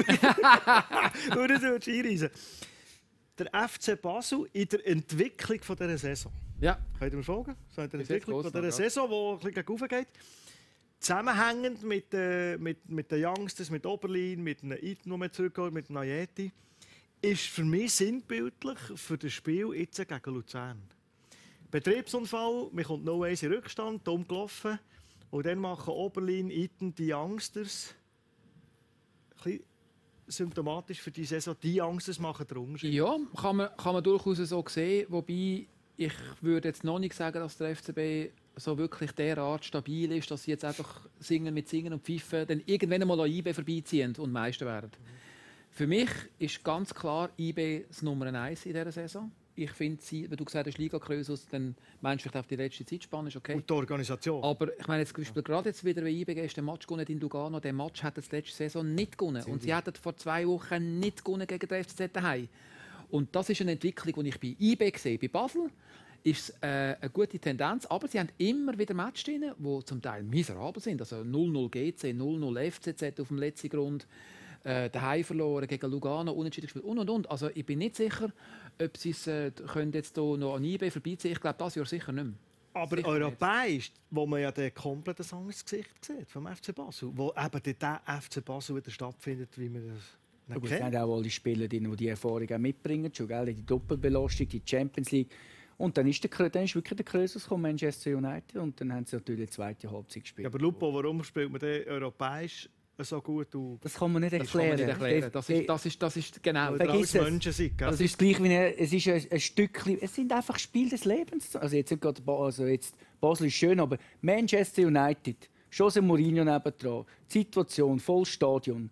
einreisen. Der FC Basel in der Entwicklung dieser Saison. Ja. Könnt ihr mir folgen? So in der Entwicklung dieser Saison, die ein bisschen raufgeht. Zusammenhängend mit den Youngsters, mit Oberlin, mit einem Iten, der zurückgeht, mit Najeti, ist für mich sinnbildlich für das Spiel jetzt gegen Luzern. Betriebsunfall, man kommt no ways in Rückstand, dumm gelaufen. Und dann machen Oberlin, Iten, die Youngsters. Ein bisschen symptomatisch für die Saison. Die Youngsters machen den Unterschied. Ja, kann man durchaus so sehen. Wobei, ich würde jetzt noch nicht sagen, dass der FCB so wirklich derart stabil ist, dass sie jetzt einfach mit Singen und Pfeifen dann irgendwann einmal an IB vorbeiziehen und Meister werden. Für mich ist ganz klar IB das Nummer 1 in dieser Saison. Ich finde, wenn du gesagt hast, Liga-Krösus, dann meinst du vielleicht auf die letzte Zeitspanne, ist okay. Und die Organisation. Aber ich meine, jetzt, zum Beispiel, gerade jetzt wieder, wenn IB gestern den Match gewonnen in Lugano, den Match hat es letzte Saison nicht gewonnen. Und sie hatten vor 2 Wochen nicht gewonnen gegen den FCZ daheim. Und das ist eine Entwicklung, die ich bei IB sehe. Bei Basel ist es eine gute Tendenz, aber sie haben immer wieder Matches drin, die zum Teil miserabel sind. Also 0-0 GC, 0-0 FCZ auf dem letzten Grund. Daheim verloren, gegen Lugano unentschieden gespielt und. Also ich bin nicht sicher, ob sie es jetzt hier noch an IB vorbeiziehen. Ich glaube, das Jahr sicher nicht mehr. Aber sicher europäisch, nicht. Wo man ja den kompletten Song ins Gesicht sieht vom FC Basel, wo eben der FC Basel wieder stattfindet, wie man das kennt. Es sind auch alle Spieler, die die Erfahrung auch mitbringen, schon, gell? Die Doppelbelastung, die Champions League. Und dann ist wirklich der Krösus von Manchester United und dann haben sie natürlich die zweite Halbzeit gespielt. Ja, aber Lupo, warum spielt man den europäisch so gut? Das kann man nicht erklären. Das ist genau das. Menschen sind, das ist gleich wie es ist ein Stückchen. Es sind einfach Spiele des Lebens. Also jetzt Basel ist schön, aber Manchester United, José Mourinho nebendran, die Situation, Vollstadion.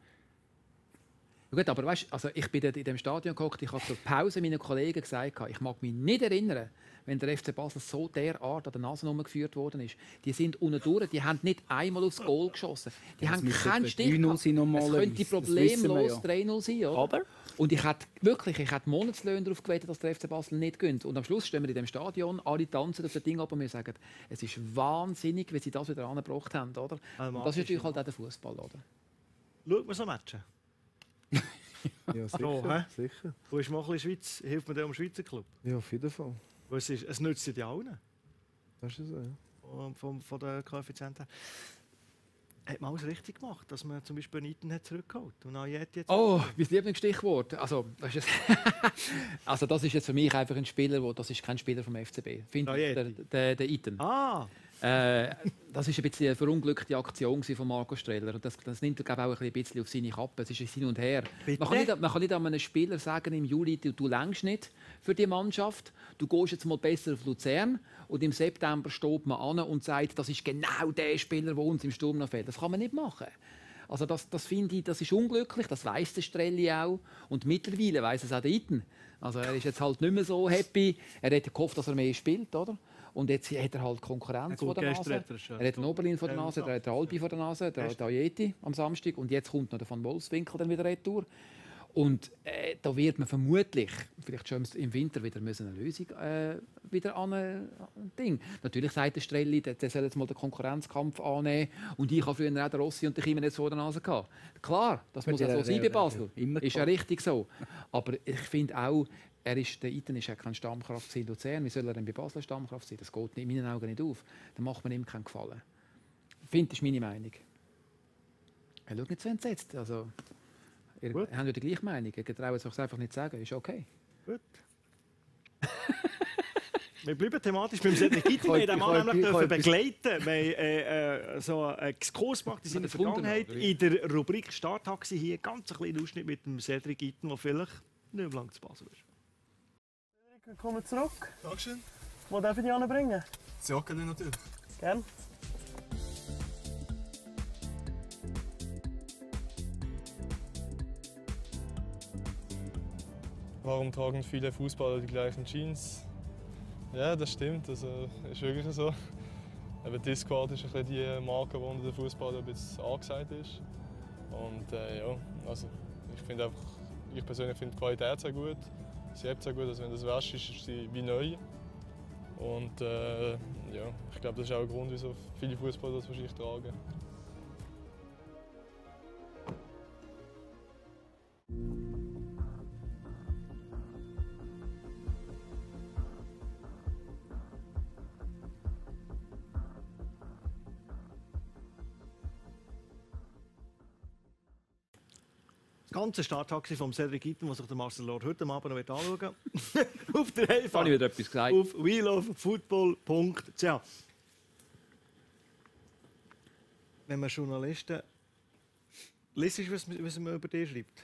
Gut, aber weißt, also ich bin in dem Stadion gehockt, ich habe zur Pause meinen Kollegen gesagt, ich mag mich nicht erinnern, wenn der FC Basel so derart an der Nase geführt worden ist. Die sind unten durch, die haben nicht einmal aufs Goal geschossen. Die haben keinen Stich gehabt. Es könnte problemlos 3-0 sein. Oder? Aber? Und ich hätte Monatslöhne darauf gewettet, dass der FC Basel nicht gönnt. Und am Schluss stehen wir in dem Stadion, alle tanzen auf das Ding ab und wir sagen, es ist wahnsinnig, wie sie das wieder angebracht haben. Oder? Und das ist natürlich halt auch der Fußball. Schaut man so Matchen? Ja, sicher. Sicher. Wo ist mal ein bisschen Schweiz? Hilft man dem am Schweizer Club? Ja, auf jeden Fall. Es nützt ja allen. Das ist so, ja. Von der Koeffizienten. Hat man alles richtig gemacht, dass man zum Beispiel Iten zurückgeholt hat. Jetzt mein Lieblingsstichwort. Also das ist jetzt für mich einfach ein Spieler, das ist kein Spieler vom FCB. Finde der Iten. Ah! Das war ein bisschen eine verunglückte Aktion von Marco Streller. Das nimmt er auch ein bisschen auf seine Kappe. Es ist ein Hin und Her. Man kann nicht an einem Spieler sagen, im Juli, du längst nicht für die Mannschaft. Du gehst jetzt mal besser auf Luzern. Und im September steht man an und sagt, das ist genau der Spieler, der uns im Sturm noch fehlt. Das kann man nicht machen. Also das finde ich, das ist unglücklich. Das weiss der Strelli auch. Und mittlerweile weiss es auch der Iten. Also er ist jetzt halt nicht mehr so happy. Er hat gehofft, dass er mehr spielt, oder? Und jetzt hat er halt Konkurrenz vor der Nase. Er hat den Oberlin vor der Nase, er hat den Albi vor der Nase, der Ajeti am Samstag und jetzt kommt noch der von Wolfswinkel dann wieder retour. Und da wird man vermutlich, vielleicht schon im Winter, wieder eine Lösung wieder an ein Ding. Natürlich sagt der Strelli, der soll jetzt mal den Konkurrenzkampf annehmen. Und ich habe früher auch den Rossi und den Chimenez vor der Nase gehabt. Klar, das muss ja so sein bei Basel. Ist ja richtig so. Aber ich finde auch, der Iten ist ja kein Stammkraft in Luzern. Wie soll er denn bei Basel Stammkraft sein? Das geht in meinen Augen nicht auf. Da macht man ihm keinen Gefallen. Ich finde, das ist meine Meinung. Er schaut nicht so entsetzt. Also, ihr habt ja die gleiche Meinung. Ihr traut es euch einfach nicht sagen. Ist okay. Gut. Wir bleiben thematisch beim Cedric Iten. Wir haben den Mann begleiten. Wir haben so einen Exkurs gemacht in seiner Vergangenheit. In der Rubrik Starttaxi hier ganz ein kleiner Ausschnitt mit dem Cedric Iten, der vielleicht nicht mehr lange zu Basel ist. Willkommen zurück. Dankeschön. Wo darf ich dich anbringen? Das Joggeli natürlich. Gerne. Warum tragen viele Fußballer die gleichen Jeans? Ja, das stimmt. Das ist wirklich so. Aber Discord ist ein bisschen die Marke, die unter den Fußballern ein bisschen angesagt ist. Und ja, also ich persönlich finde die Qualität sehr gut. Sie hebt sehr gut, also wenn das wäscht, ist sie wie neu. Und ja, ich glaube, das ist auch ein Grund, wieso viele Fußballer das wahrscheinlich tragen. Das ganze Starttaxi vom Cedric Iten, das sich der Marcel Lord heute Abend noch anschauen wird. Auf der Einfahrt. Habe ich wieder etwas gesagt? Auf welovefootball.ch. Wenn man Journalisten liest, was man über dich schreibt?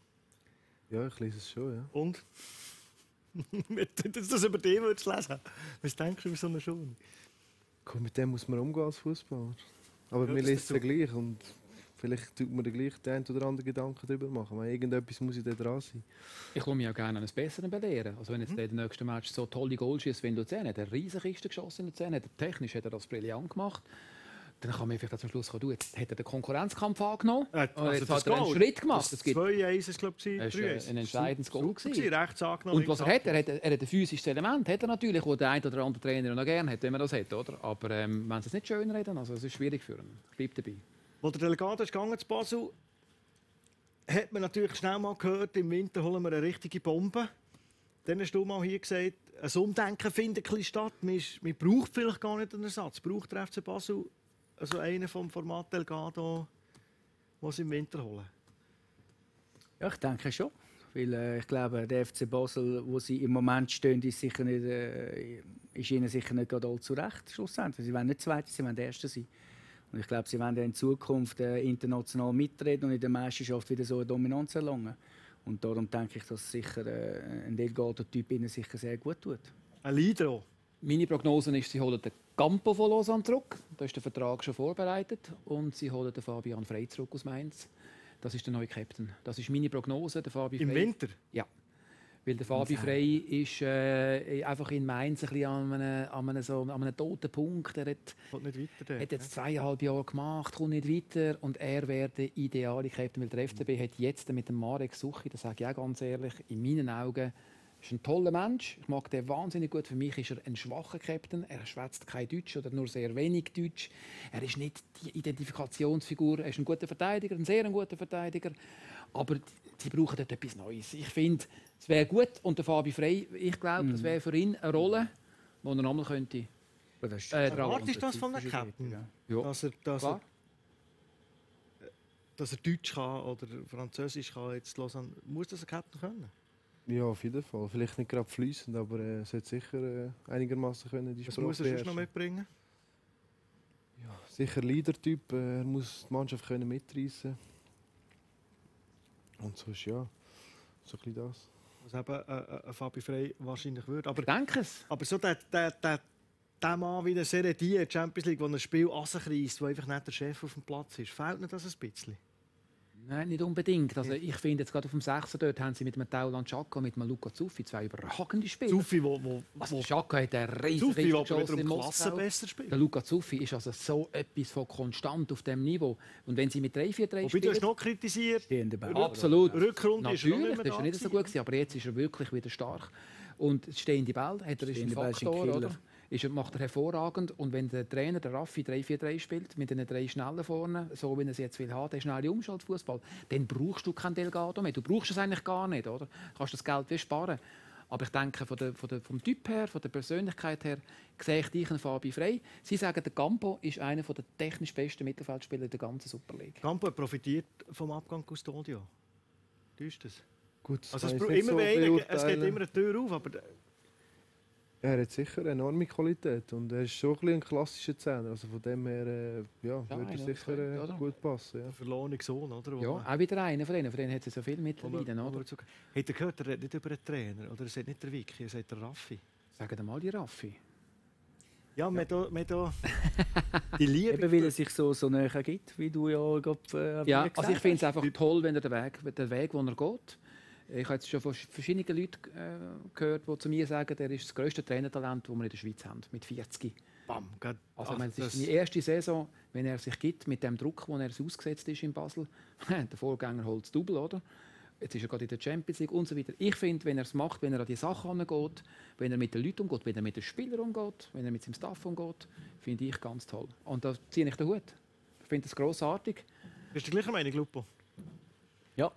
Ja, ich lese es schon, ja. Und? Wenn du das über dich lesen würdest, was denkst du über so eine Schule? Mit dem muss man umgehen als Fußballer. Aber Ja, wir das lesen es ja dazu. gleich und vielleicht tut man gleich den einen oder anderen Gedanken darüber machen. Weil irgendetwas muss da dran sein. Ich lasse mich auch gerne eines Besseren belehren. Also wenn jetzt der nächste Match so tolle Goals schießt wie in Luzern, hat er riesige Kiste geschossen in Luzern, technisch hat er das brillant gemacht. Dann kann man vielleicht zum Schluss sagen, jetzt hat er den Konkurrenzkampf angenommen. Also jetzt hat er einen Schritt gemacht. Das 2-1 ist, glaube ich, 3-1. Ein entscheidendes Goal gewesen. Rechts angenommen. Und was er hat, er hat ein physisches Element, hat er natürlich, das der eine oder andere Trainer noch gerne hat, wenn man das hat, oder? Aber wenn sie es nicht schön reden, also es ist schwierig für ihn. Ich bleibe dabei. Als der Delegat ist gegangen zu Basel, hat man natürlich schnell mal gehört, im Winter holen wir eine richtige Bombe. Dann hast du mal hier gesagt, ein Umdenken findet ein bisschen statt. Man braucht vielleicht gar nicht einen Ersatz. Braucht der FC Basel also einen vom Format Delgado, den sie im Winter holen? Ja, ich denke schon. Weil ich glaube, der FC Basel, wo sie im Moment stehen, ist ihnen sicher nicht gerade allzu recht. Schlussendlich. Sie wollen nicht Zweite, sie wollen Erste sein. Und ich glaube, sie werden in Zukunft international mitreden und in der Meisterschaft wieder so eine Dominanz erlangen. Und darum denke ich, dass sicher ein Delgado-Typ ihnen sicher sehr gut tut. Ein Leader auch. Meine Prognose ist, sie holen den Campo von Lausanne zurück. Da ist der Vertrag schon vorbereitet. Und sie holen den Fabian Frey zurück aus Mainz. Das ist der neue Captain. Das ist meine Prognose. Der Fabi Im Frey. Winter? Ja. Weil der Fabi Frey ist einfach in Mainz ein bisschen an einem toten Punkt. Er hat jetzt 2,5 Jahre gemacht, kommt nicht weiter. Und er wäre der ideale Captain, weil der FCB hat jetzt mit dem Marek Suchi, das sage ich auch ganz ehrlich, in meinen Augen, ist ein toller Mensch. Ich mag den wahnsinnig gut. Für mich ist er ein schwacher Captain. Er schwätzt kein Deutsch oder nur sehr wenig Deutsch. Er ist nicht die Identifikationsfigur. Er ist ein guter Verteidiger, ein sehr guter Verteidiger. Aber sie brauchen dort etwas Neues. Ich finde, es wäre gut. Und der Fabi Frey, ich glaube, das wäre für ihn eine Rolle, die er nochmal könnte. Erwartest du das von einem Captain? Ja. Dass er Deutsch kann oder Französisch kann, jetzt Lausanne, muss das ein Captain können? Ja, auf jeden Fall. Vielleicht nicht gerade fließend, aber er sollte sicher einigermaßen können die Was Sprache muss er sonst noch beherrschen. mitbringen? Sicher Leader-Typ, er muss die Mannschaft können mitreißen. Und sonst ja, so ein bisschen das. Was eben Fabi Frey wahrscheinlich würde. Aber, denke es. Aber so der Mann wie eine Serie D, Champions League, wo ein Spiel rausreißt, wo einfach nicht der Chef auf dem Platz ist, fehlt nicht das ein bisschen? Nein, nicht unbedingt. Also ich finde jetzt gerade auf dem 6. dort haben sie mit dem Taulan Xhaka, mit dem Luca Zuffi zwei überragende Spieler. Zuffi, Xhaka hat einen riesen Zuffi, der geschossen in Klasse Moskau. besser spielt. Der Luca Zuffi ist also so etwas von konstant auf diesem Niveau. Und wenn sie mit 3-4-3 spielen... Du hast noch kritisiert. Absolut. Rückrunde ist natürlich, das war nicht so gut gewesen, aber jetzt ist er wirklich wieder stark. Und stehende Ball, ist ein Faktor, oder? Macht er hervorragend. Und wenn der Trainer, der Raffi, 3-4-3 spielt, mit den 3 Schnellen vorne, so wie er es jetzt will haben, der schnelle Umschaltfußball, dann brauchst du keinen Delgado mehr. Du brauchst es eigentlich gar nicht, oder? Du kannst das Geld wie sparen. Aber ich denke, vom Typ her, von der Persönlichkeit her, sehe ich dich einen Fabi Frey. Sie sagen, der Campo ist einer der technisch besten Mittelfeldspieler in der ganzen Super League. Campo profitiert vom Abgang Custodio. Täuscht das? Gut, also es geht immer eine Tür auf, aber... Er hat sicher eine enorme Qualität und er ist schon ein klassischer Zehner. Also von dem her würde er sicher gut passen. Ja. Verlorene Sohn, oder? Ja, auch wieder einer von denen. Von denen hat sie so viel mitleiden, oder? Habt ihr gehört, er redet nicht über einen Trainer? Oder er sagt nicht der Vicky, er sagt der Raffi. Sagen mal die Raffi. Ja, wir da die Liebe. Eben, weil er sich so näher gibt, wie du ja gerade ja, also ich finde es einfach toll, wenn er den Weg, den er geht. Ich habe jetzt schon von verschiedenen Leuten gehört, die zu mir sagen, er ist das grösste Trainertalent, das wir in der Schweiz haben, mit 40. Bam, also ich meine, es ist die erste Saison, wenn er sich gibt, mit dem Druck, wo er ausgesetzt ist in Basel. Der Vorgänger holt das Double, oder? Jetzt ist er gerade in der Champions League und so weiter. Ich finde, wenn er es macht, wenn er an die Sachen angeht, wenn er mit den Leuten umgeht, wenn er mit den Spielern umgeht, wenn er mit seinem Staff umgeht, finde ich ganz toll. Und da ziehe ich den Hut. Ich finde das grossartig. Bist du gleicher Meinung, Lupo? Ja.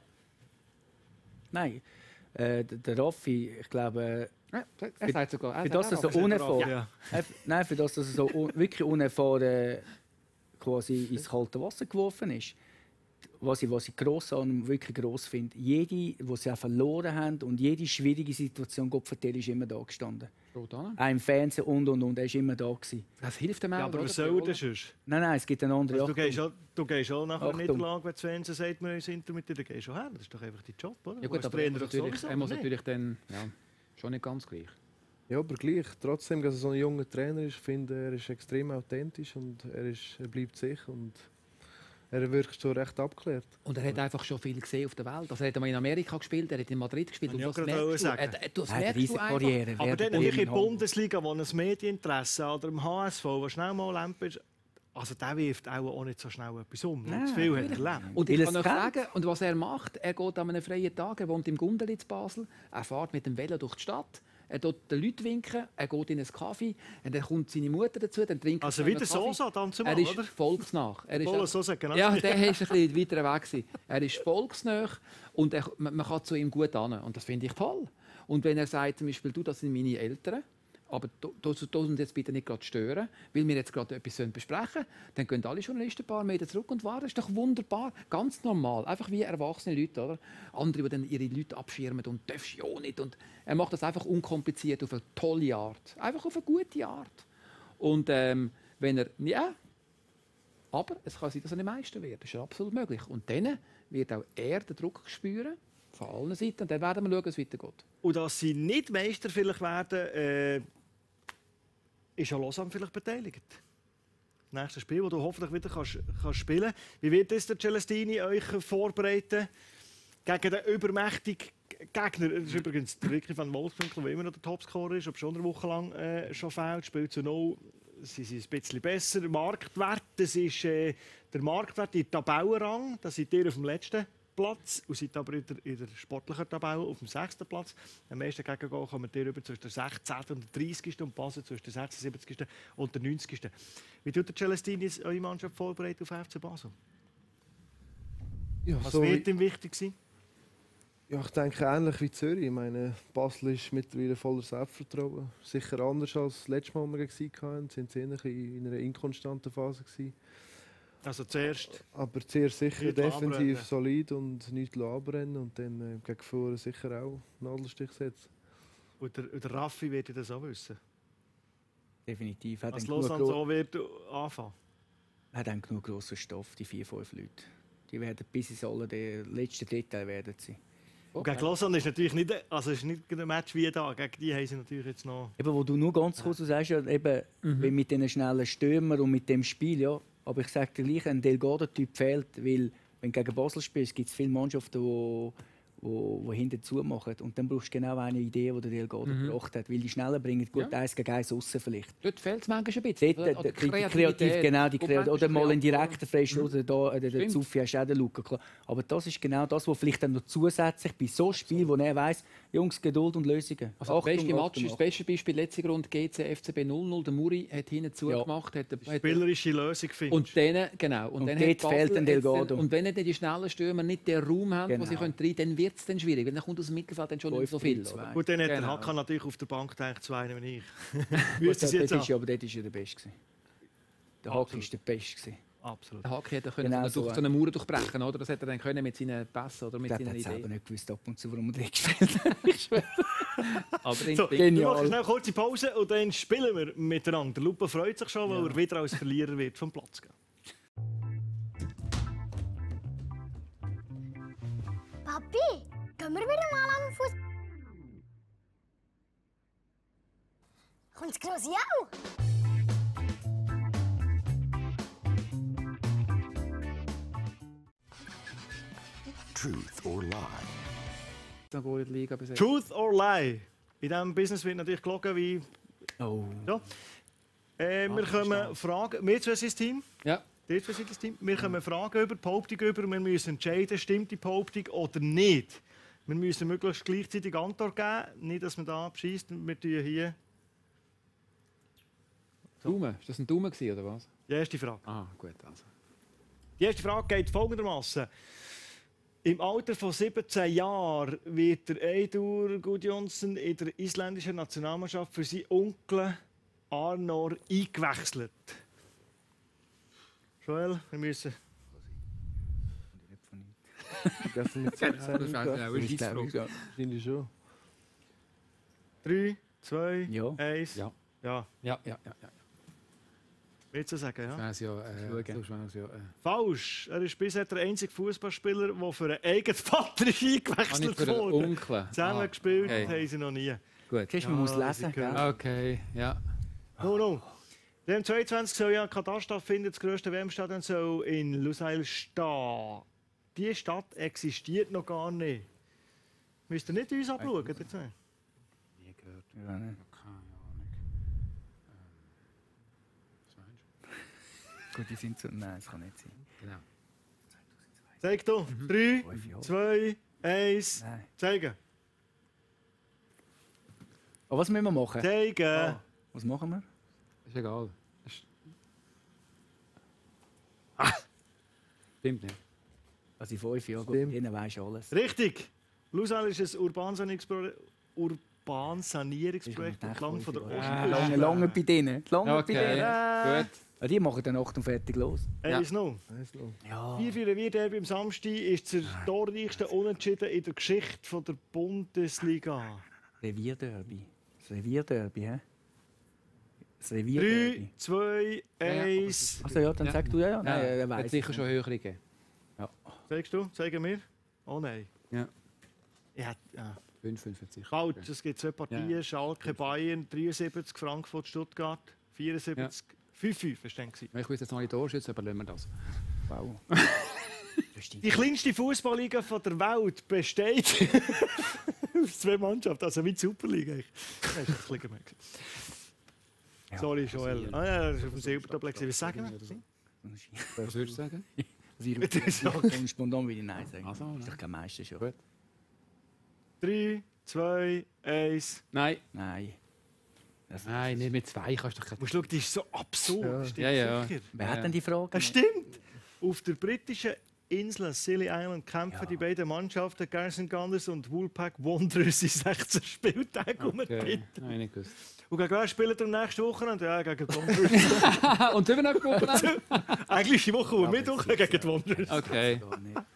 Nein, der Raffi, ich glaube... Er sagt sogar... Für das er so unerfahren... Ja. Nein, für das er so wirklich unerfahren quasi ins kalte Wasser geworfen ist. Was ich wirklich gross finde, jede, die sie auch verloren haben und jede schwierige Situation, Gott vertell, ist immer da gestanden. Auch im Fernsehen und er ist immer da gewesen. Das hilft dem auch. Ja, aber was soll das sonst? Nein, es gibt eine andere also, du gehst auch nach einer Niederlage, wenn das Fernsehen sagt, wir sind mit dir, dann gehst du her. Das ist doch einfach dein Job, oder? Ja gut, aber er muss natürlich dann schon nicht ganz gleich. Ja, aber gleich. Trotzdem, dass er so ein junger Trainer ist, finde er ist extrem authentisch und er bleibt sich und er wirkt schon recht abgeklärt. Und er hat einfach schon viel gesehen auf der Welt. Also er hat einmal in Amerika gespielt, er hat in Madrid gespielt. Und das merkst du einfach. Aber dann in der Bundesliga, wo ein Medieninteresse oder im HSV, wo schnell mal Lampe ist, also der wirft auch nicht so schnell etwas um. Nein, zu viel hat er erlebt. Und ich kann euch sagen, und was er macht, er geht an einem freien Tag, er wohnt im Gundeli in Basel, er fährt mit dem Velo durch die Stadt, er tut den Leuten winken, er geht in einen Kaffee, und dann kommt seine Mutter dazu, dann trinkt also wie der Sosa dann zumal, oder? Er ist oder? volksnah. Sosa, genau. Ja, der war ein bisschen weiter weg gewesen. Er ist volksnah und man kann zu ihm gut hin. Und das finde ich toll. Und wenn er sagt, zum Beispiel, du, das sind meine Eltern, aber du uns jetzt bitte nicht gerade stören, weil wir jetzt gerade etwas besprechen sollen, dann gehen alle Journalisten ein paar Meter zurück und warten. Das ist doch wunderbar, ganz normal. Einfach wie erwachsene Leute, oder? Andere, die dann ihre Leute abschirmen und darfst ja nicht. Und er macht das einfach unkompliziert, auf eine tolle Art. Einfach auf eine gute Art. Und wenn er... Ja, aber es kann sein, dass er nicht Meister wird. Das ist absolut möglich. Und dann wird auch er den Druck spüren, von allen Seiten. Und dann werden wir schauen, wie es weitergeht. Und dass sie nicht Meister vielleicht werden, ist auch Lausanne vielleicht beteiligt. Das nächste Spiel, das du hoffentlich wieder kannst spielen kannst. Wie wird es der Celestini euch vorbereiten gegen den übermächtigen Gegner? Das ist übrigens der Ricky van Wolfswinkel, der immer noch der Topscorer ist, aber schon eine Woche lang schon fehlt. Spielt zu 0. Sie sind ein bisschen besser. Marktwert, das ist der Marktwert in Tabellenrang. Da seid ihr auf dem letzten Platz und seid aber in der sportlichen Tabelle auf dem 6. Platz. Am meisten Gegengol kommen ihr über zwischen der 16. und der 30. und Basel zwischen der 76. und der 90. Wie tut der Celestini eure Mannschaft vorbereitet auf FC Basel? Ja, was so wird ihm wichtig sein? Ja, ich denke ähnlich wie Zürich. Ich meine, Basel ist mittlerweile voller Selbstvertrauen. Sicher anders als das letzte Mal, als wir waren. Sind sie in einer inkonstanten Phase gewesen. Also zuerst. Aber zuerst sicher defensiv solid und nichts abbrennen und dann gegen vorne sicher auch Nadelstich setzen. Und der Raffi wird das auch wissen. Definitiv. Als Lausanne so wird anfangen. hat dann genug grossen Stoff, die 4-5 Leute. Die werden bis ins letzte Detail werden sie. Und gegen Lausanne ist natürlich nicht, also ist nicht ein Match wie da. Gegen die haben sie natürlich jetzt noch... Eben, wo du nur ganz kurz sagst, ja, eben, wenn mit diesen schnellen Stürmern und mit dem Spiel, ja. Aber ich sage dir gleich, ein Delgado-Typ fehlt, weil wenn du gegen Basel spielst, gibt es viele Mannschaften, die hinten zumachen. Und dann brauchst du genau eine Idee, die der Delgado gebracht hat. Weil die Schnellen bringen gut 1 gegen 1 aussen vielleicht. Dort fehlt es manchmal ein bisschen. Dort, oder kreativ, genau, oder mal einen direkten Freistoß. Oder der Zuffi hast du auch den Luca, klar. Aber das ist genau das, was vielleicht dann noch zusätzlich bei so einem Spiel, wo er weiss, Jungs, Geduld und Lösungen. Also das beste Match ist das beste Beispiel letzte Runde GC FCB 0-0. Der Muri hat hinten zugemacht. Hat spielerische Lösung finden. Und dann, genau. Und dann fehlt ein Delgado. Und wenn die schnellen Stürmer nicht den Raum haben, wo sie rein können, dann wird es dann schwierig. Weil dann kommt aus dem Mittelfeld dann schon nicht so viel. Gut, dann hat der Hakan natürlich auf der Bank gedacht, so einen wie ich. Aber dort war ja der Beste. Der Hakan war der Beste. Absolut. Der Hakan hätte genau so eine Mauer durchbrechen, oder? Das hätte er dann können mit seinen Pässen oder mit seinen Ideen. Ich habe nicht gewusst, ab und zu, warum er dort gespielt hat. Aber so, wir machen schnell eine kurze Pause und dann spielen wir miteinander. Der Lupo freut sich schon, weil er wieder als Verlierer wird vom Platz gehen. Papi, gehen wir wieder mal am Fuß. Kommt's groß auch? Truth or Lie. Truth or Lie. In diesem Business wird natürlich gelogen wie... Oh. Ja. Wir kommen Fragen... Wir zwei sind das Team. Ja. Wir kommen Fragen über, Behauptung über. Wir müssen entscheiden, stimmt die Behauptung oder nicht. Wir müssen möglichst gleichzeitig Antwort geben. Nicht, dass man da abschießt. Wir tun hier... So. Daumen. Ist das ein Daumen oder was? Die erste Frage. Ah, gut. Also. Die erste Frage geht folgendermaßen. Im Alter von 17 Jahren wird der Eidur Gudjonsson in der isländischen Nationalmannschaft für seinen Onkel Arnór eingewechselt. Joel, wir müssen... Das ist wahrscheinlich schon. 3, 2, 1. Ja. Ja. Willst du sagen, ja? Das Falsch. Er ist bisher der einzige Fußballspieler, der für einen eigenen Vater eingewechselt wurde. Onkel. Zusammen gespielt haben sie noch nie. Gut. Man muss lesen. Okay, ja. No. Dem 22 soll ja Katar stattfinden. Das grösste WM-Stadion soll in Lusail stehen. Diese Stadt existiert noch gar nicht. Müsst ihr nicht uns abschauen? Nie gehört. Ja, nicht. Gut, die sind so... Nein, das kann nicht sein. Genau. Zeig doch. 3, 2, 1. Zeigen. Oh, was müssen wir machen? Zeigen. Was machen wir? Ist egal. Stimmt nicht. Also in 5 Jahren, jeder weiss alles. Richtig. Lusail ist ein Urbansanierungsprojekt entlang von der Ostküste. Lange bei denen. Gut. Ja, die machen dann 8 und fertig los. 1-0. 4-4-Derby am Samstag ist das torreichste Unentschieden in der Geschichte der Bundesliga. Revierderby. Das Revierderby, hä? Das 3, 2, 1. Also ja, dann sag du ja. Nein, er weiß. Hat sicher schon höher gegeben. Ja. Sagst du? Zeigen wir? Oh nein. Ja. Ja. 5-45. Falsch, es gibt 2 Partien. Ja. Schalke, Bayern, 73, Frankfurt, Stuttgart, 74, 5-5. Ich weiß jetzt noch nicht Torschützen, aber lassen wir das. Wow. Die kleinste Fußballliga der Welt besteht aus 2 Mannschaften, also wie die Superliga. Das ist ein bisschen gemerkt. Sorry, Joel. Das ist auf dem Silbertablett. Was sagen wir? Was würdest du sagen? Ich spontan will ich Nein sagen. Also, ich kann meistens schon. Gut. 3, 2, 1. Nein. Nein, nicht mit 2 kannst du doch... Schau, die ist so absurd. Ja. Wer hat denn die Frage? Das stimmt. Auf der britischen Insel Scilly Island kämpfen die beiden Mannschaften Garrison Gunners und Woolpack Wanderers in 16 Spieltagen um den Titel. Nein, nicht gewusst. Und gegen wer spielt ihr nächste Woche? Ja, gegen die Wanderers. Und übernächste Woche? Eigentlich die Woche und Mittwoch gegen die Wanderers.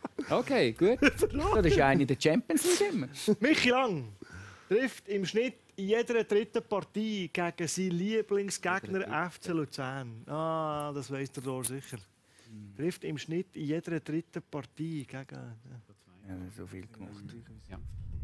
Okay, gut. Das ist eine der Champions League immer. Michi Lang trifft im Schnitt in jeder dritten Partie gegen seinen Lieblingsgegner FC Luzern. Ah, das weiss der Dor sicher. Trifft im Schnitt in jeder dritten Partie gegen... Ja, so viel gemacht. Ja.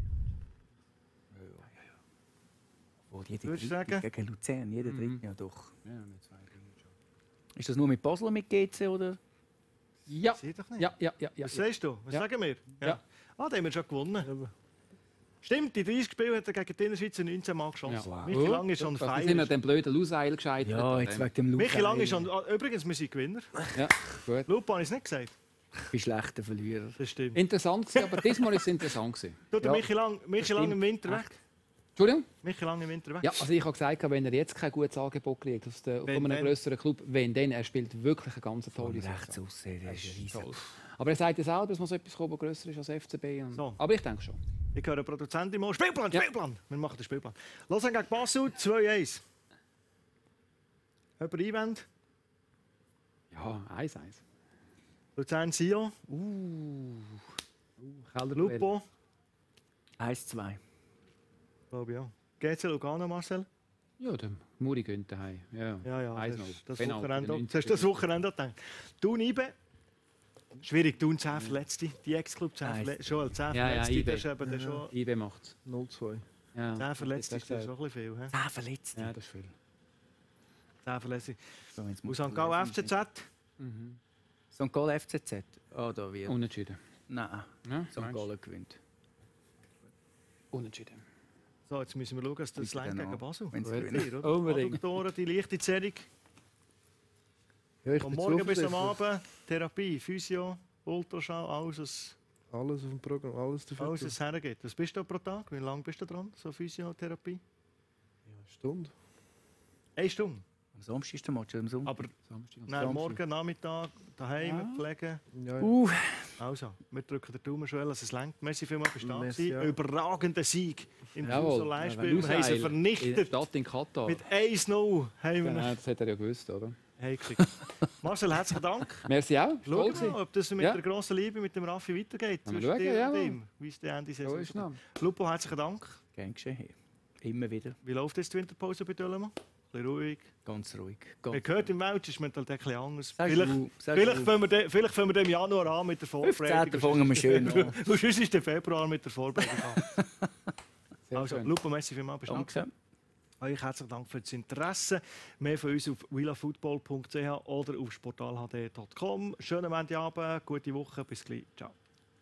Oh, jede Würdest du dritte sagen? gegen Luzern, jede dritte, ja doch. Ja, mit 2 Ist das nur mit Basel mit GC oder? Ja. Sieh doch nicht. Ja. Was sagst du? Was Ja. sagen wir? Ja. Ah, da haben wir schon gewonnen. Stimmt, in 30 Spielen hat er gegen die Innerschweizer 19 Mal geschossen. Ja. Michi Lang ist schon Jetzt sind wir feier. dem blöden Luseil gescheitert. Ja, jetzt wegen dem Luca. Michi Lang ist schon... Ah, übrigens, wir sind Gewinner. Ja, gut. Lupa habe ich es nicht gesagt. Ich bin schlechter Verlierer. Das stimmt. Interessant gewesen, aber diesmal ist es interessant gewesen. Tut der Ja, Michi Lang im Winter weg? Entschuldigung? Michi Lang im Winter weg? Ja, also ich habe gesagt, wenn er jetzt kein gutes Angebot kriegt von einem wenn? grösseren Club, wenn dann, er spielt wirklich eine ganz tolle Rechts Saison. aussehen, das ist riesig. Toll. Aber er sagt ja selber, dass man so etwas kommt, das grösser ist als FCB. Und... So. Aber ich denke schon. Ich höre Produzenten mal. Spielplan, Ja. Spielplan! Wir machen den Spielplan. Lausanne gegen Basel, 2-1. Jemand Einwand? Ja, 1-1. Luzern Sion, Keller Lupo, 1-2. glaube ich ja. GC Lugano, Marcel? Ja, der Muri gönnt daheim. Ja, Ja, 1-0. das Penalty, Wochenende. der Hast du das Wochenende gedacht? Thun Ibe. Schwierig, Thun 10 Verletzte. Die Ex-Club 10 Verletzte. Schon 10 Ja, Verletzte, IB. das ist eben dann schon... IB macht es. 0-2. Ja. 10 Verletzte das ist das schon ein bisschen viel. 10 Verletzte. Ja, das ist viel. 10 Verletzte. So, jetzt Aus muss St. Gallen FCZ. St. Gallen FCZ. Ah, da wird. Unentschieden. Nein, Ja, St. Gallen gewinnt. Unentschieden. So, jetzt müssen wir schauen, dass das Bitte Lenk dann gegen auch, Basel. wenn sie Gut, gewinnen. oder? Unbedingt. Adduktoren, die leichte Zerrung. Ja, ich Von bin morgen bis am zuversichtlich. Abend Therapie, Physio, Ultraschall, alles, Alles auf dem Programm, alles dafür. was tun. es hergeht. Was bist du pro Tag? Wie lange bist du dran, so Physiotherapie? Eine Stunde. 1 Stunde. Am Samstag ist der Match, am Sonntag. Aber Samstag und nein, Samstag. morgen Nachmittag daheim pflegen. Ja, Also, wir drücken den Daumen schon, dass es lenkt. Merci vielmals, bist du da Merci, gewesen. ja. Überragender Sieg im Jawohl. Fußball-Spiel. Wir haben sie In der vernichtet. Stadt in Katar. Mit 1-0 haben wir Genau, das hat er ja gewusst, oder? heimgekriegt. Marcel, herzlichen Dank. Merci auch. Schauen Toll wir mal, ob das mit Ja. der grossen Liebe mit dem Raffi weitergeht. Mal Zwischen schauen, dir und ja. ihm. Wie es der Ende So Saison ist es. Lupo, herzlichen Dank. Gern geschehen. Immer wieder. Wie läuft jetzt die Winterpause bei Döllemann? Ein bisschen ruhig. Ganz ruhig. Wir Ganz gehört, im Welsch ist man halt ein bisschen anders. Sagst Vielleicht, du, vielleicht, fangen wir im Januar an mit der Vorbereitung. 15. fangen wir schön an. Und sonst ist der Februar mit der Vorbereitung an. Sehr Also, schön. Lupo, merci vielmals. Bist du da Danke. Euch herzlichen Dank für das Interesse. Mehr von uns auf willafootball.ch oder auf sportalhd.com. Schönen Montagabend, gute Woche, bis gleich. Ciao.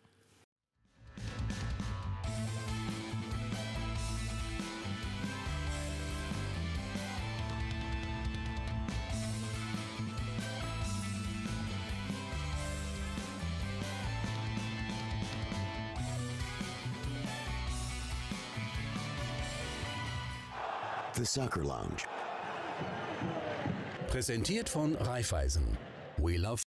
The Soccer Lounge. Präsentiert von Raiffeisen. We love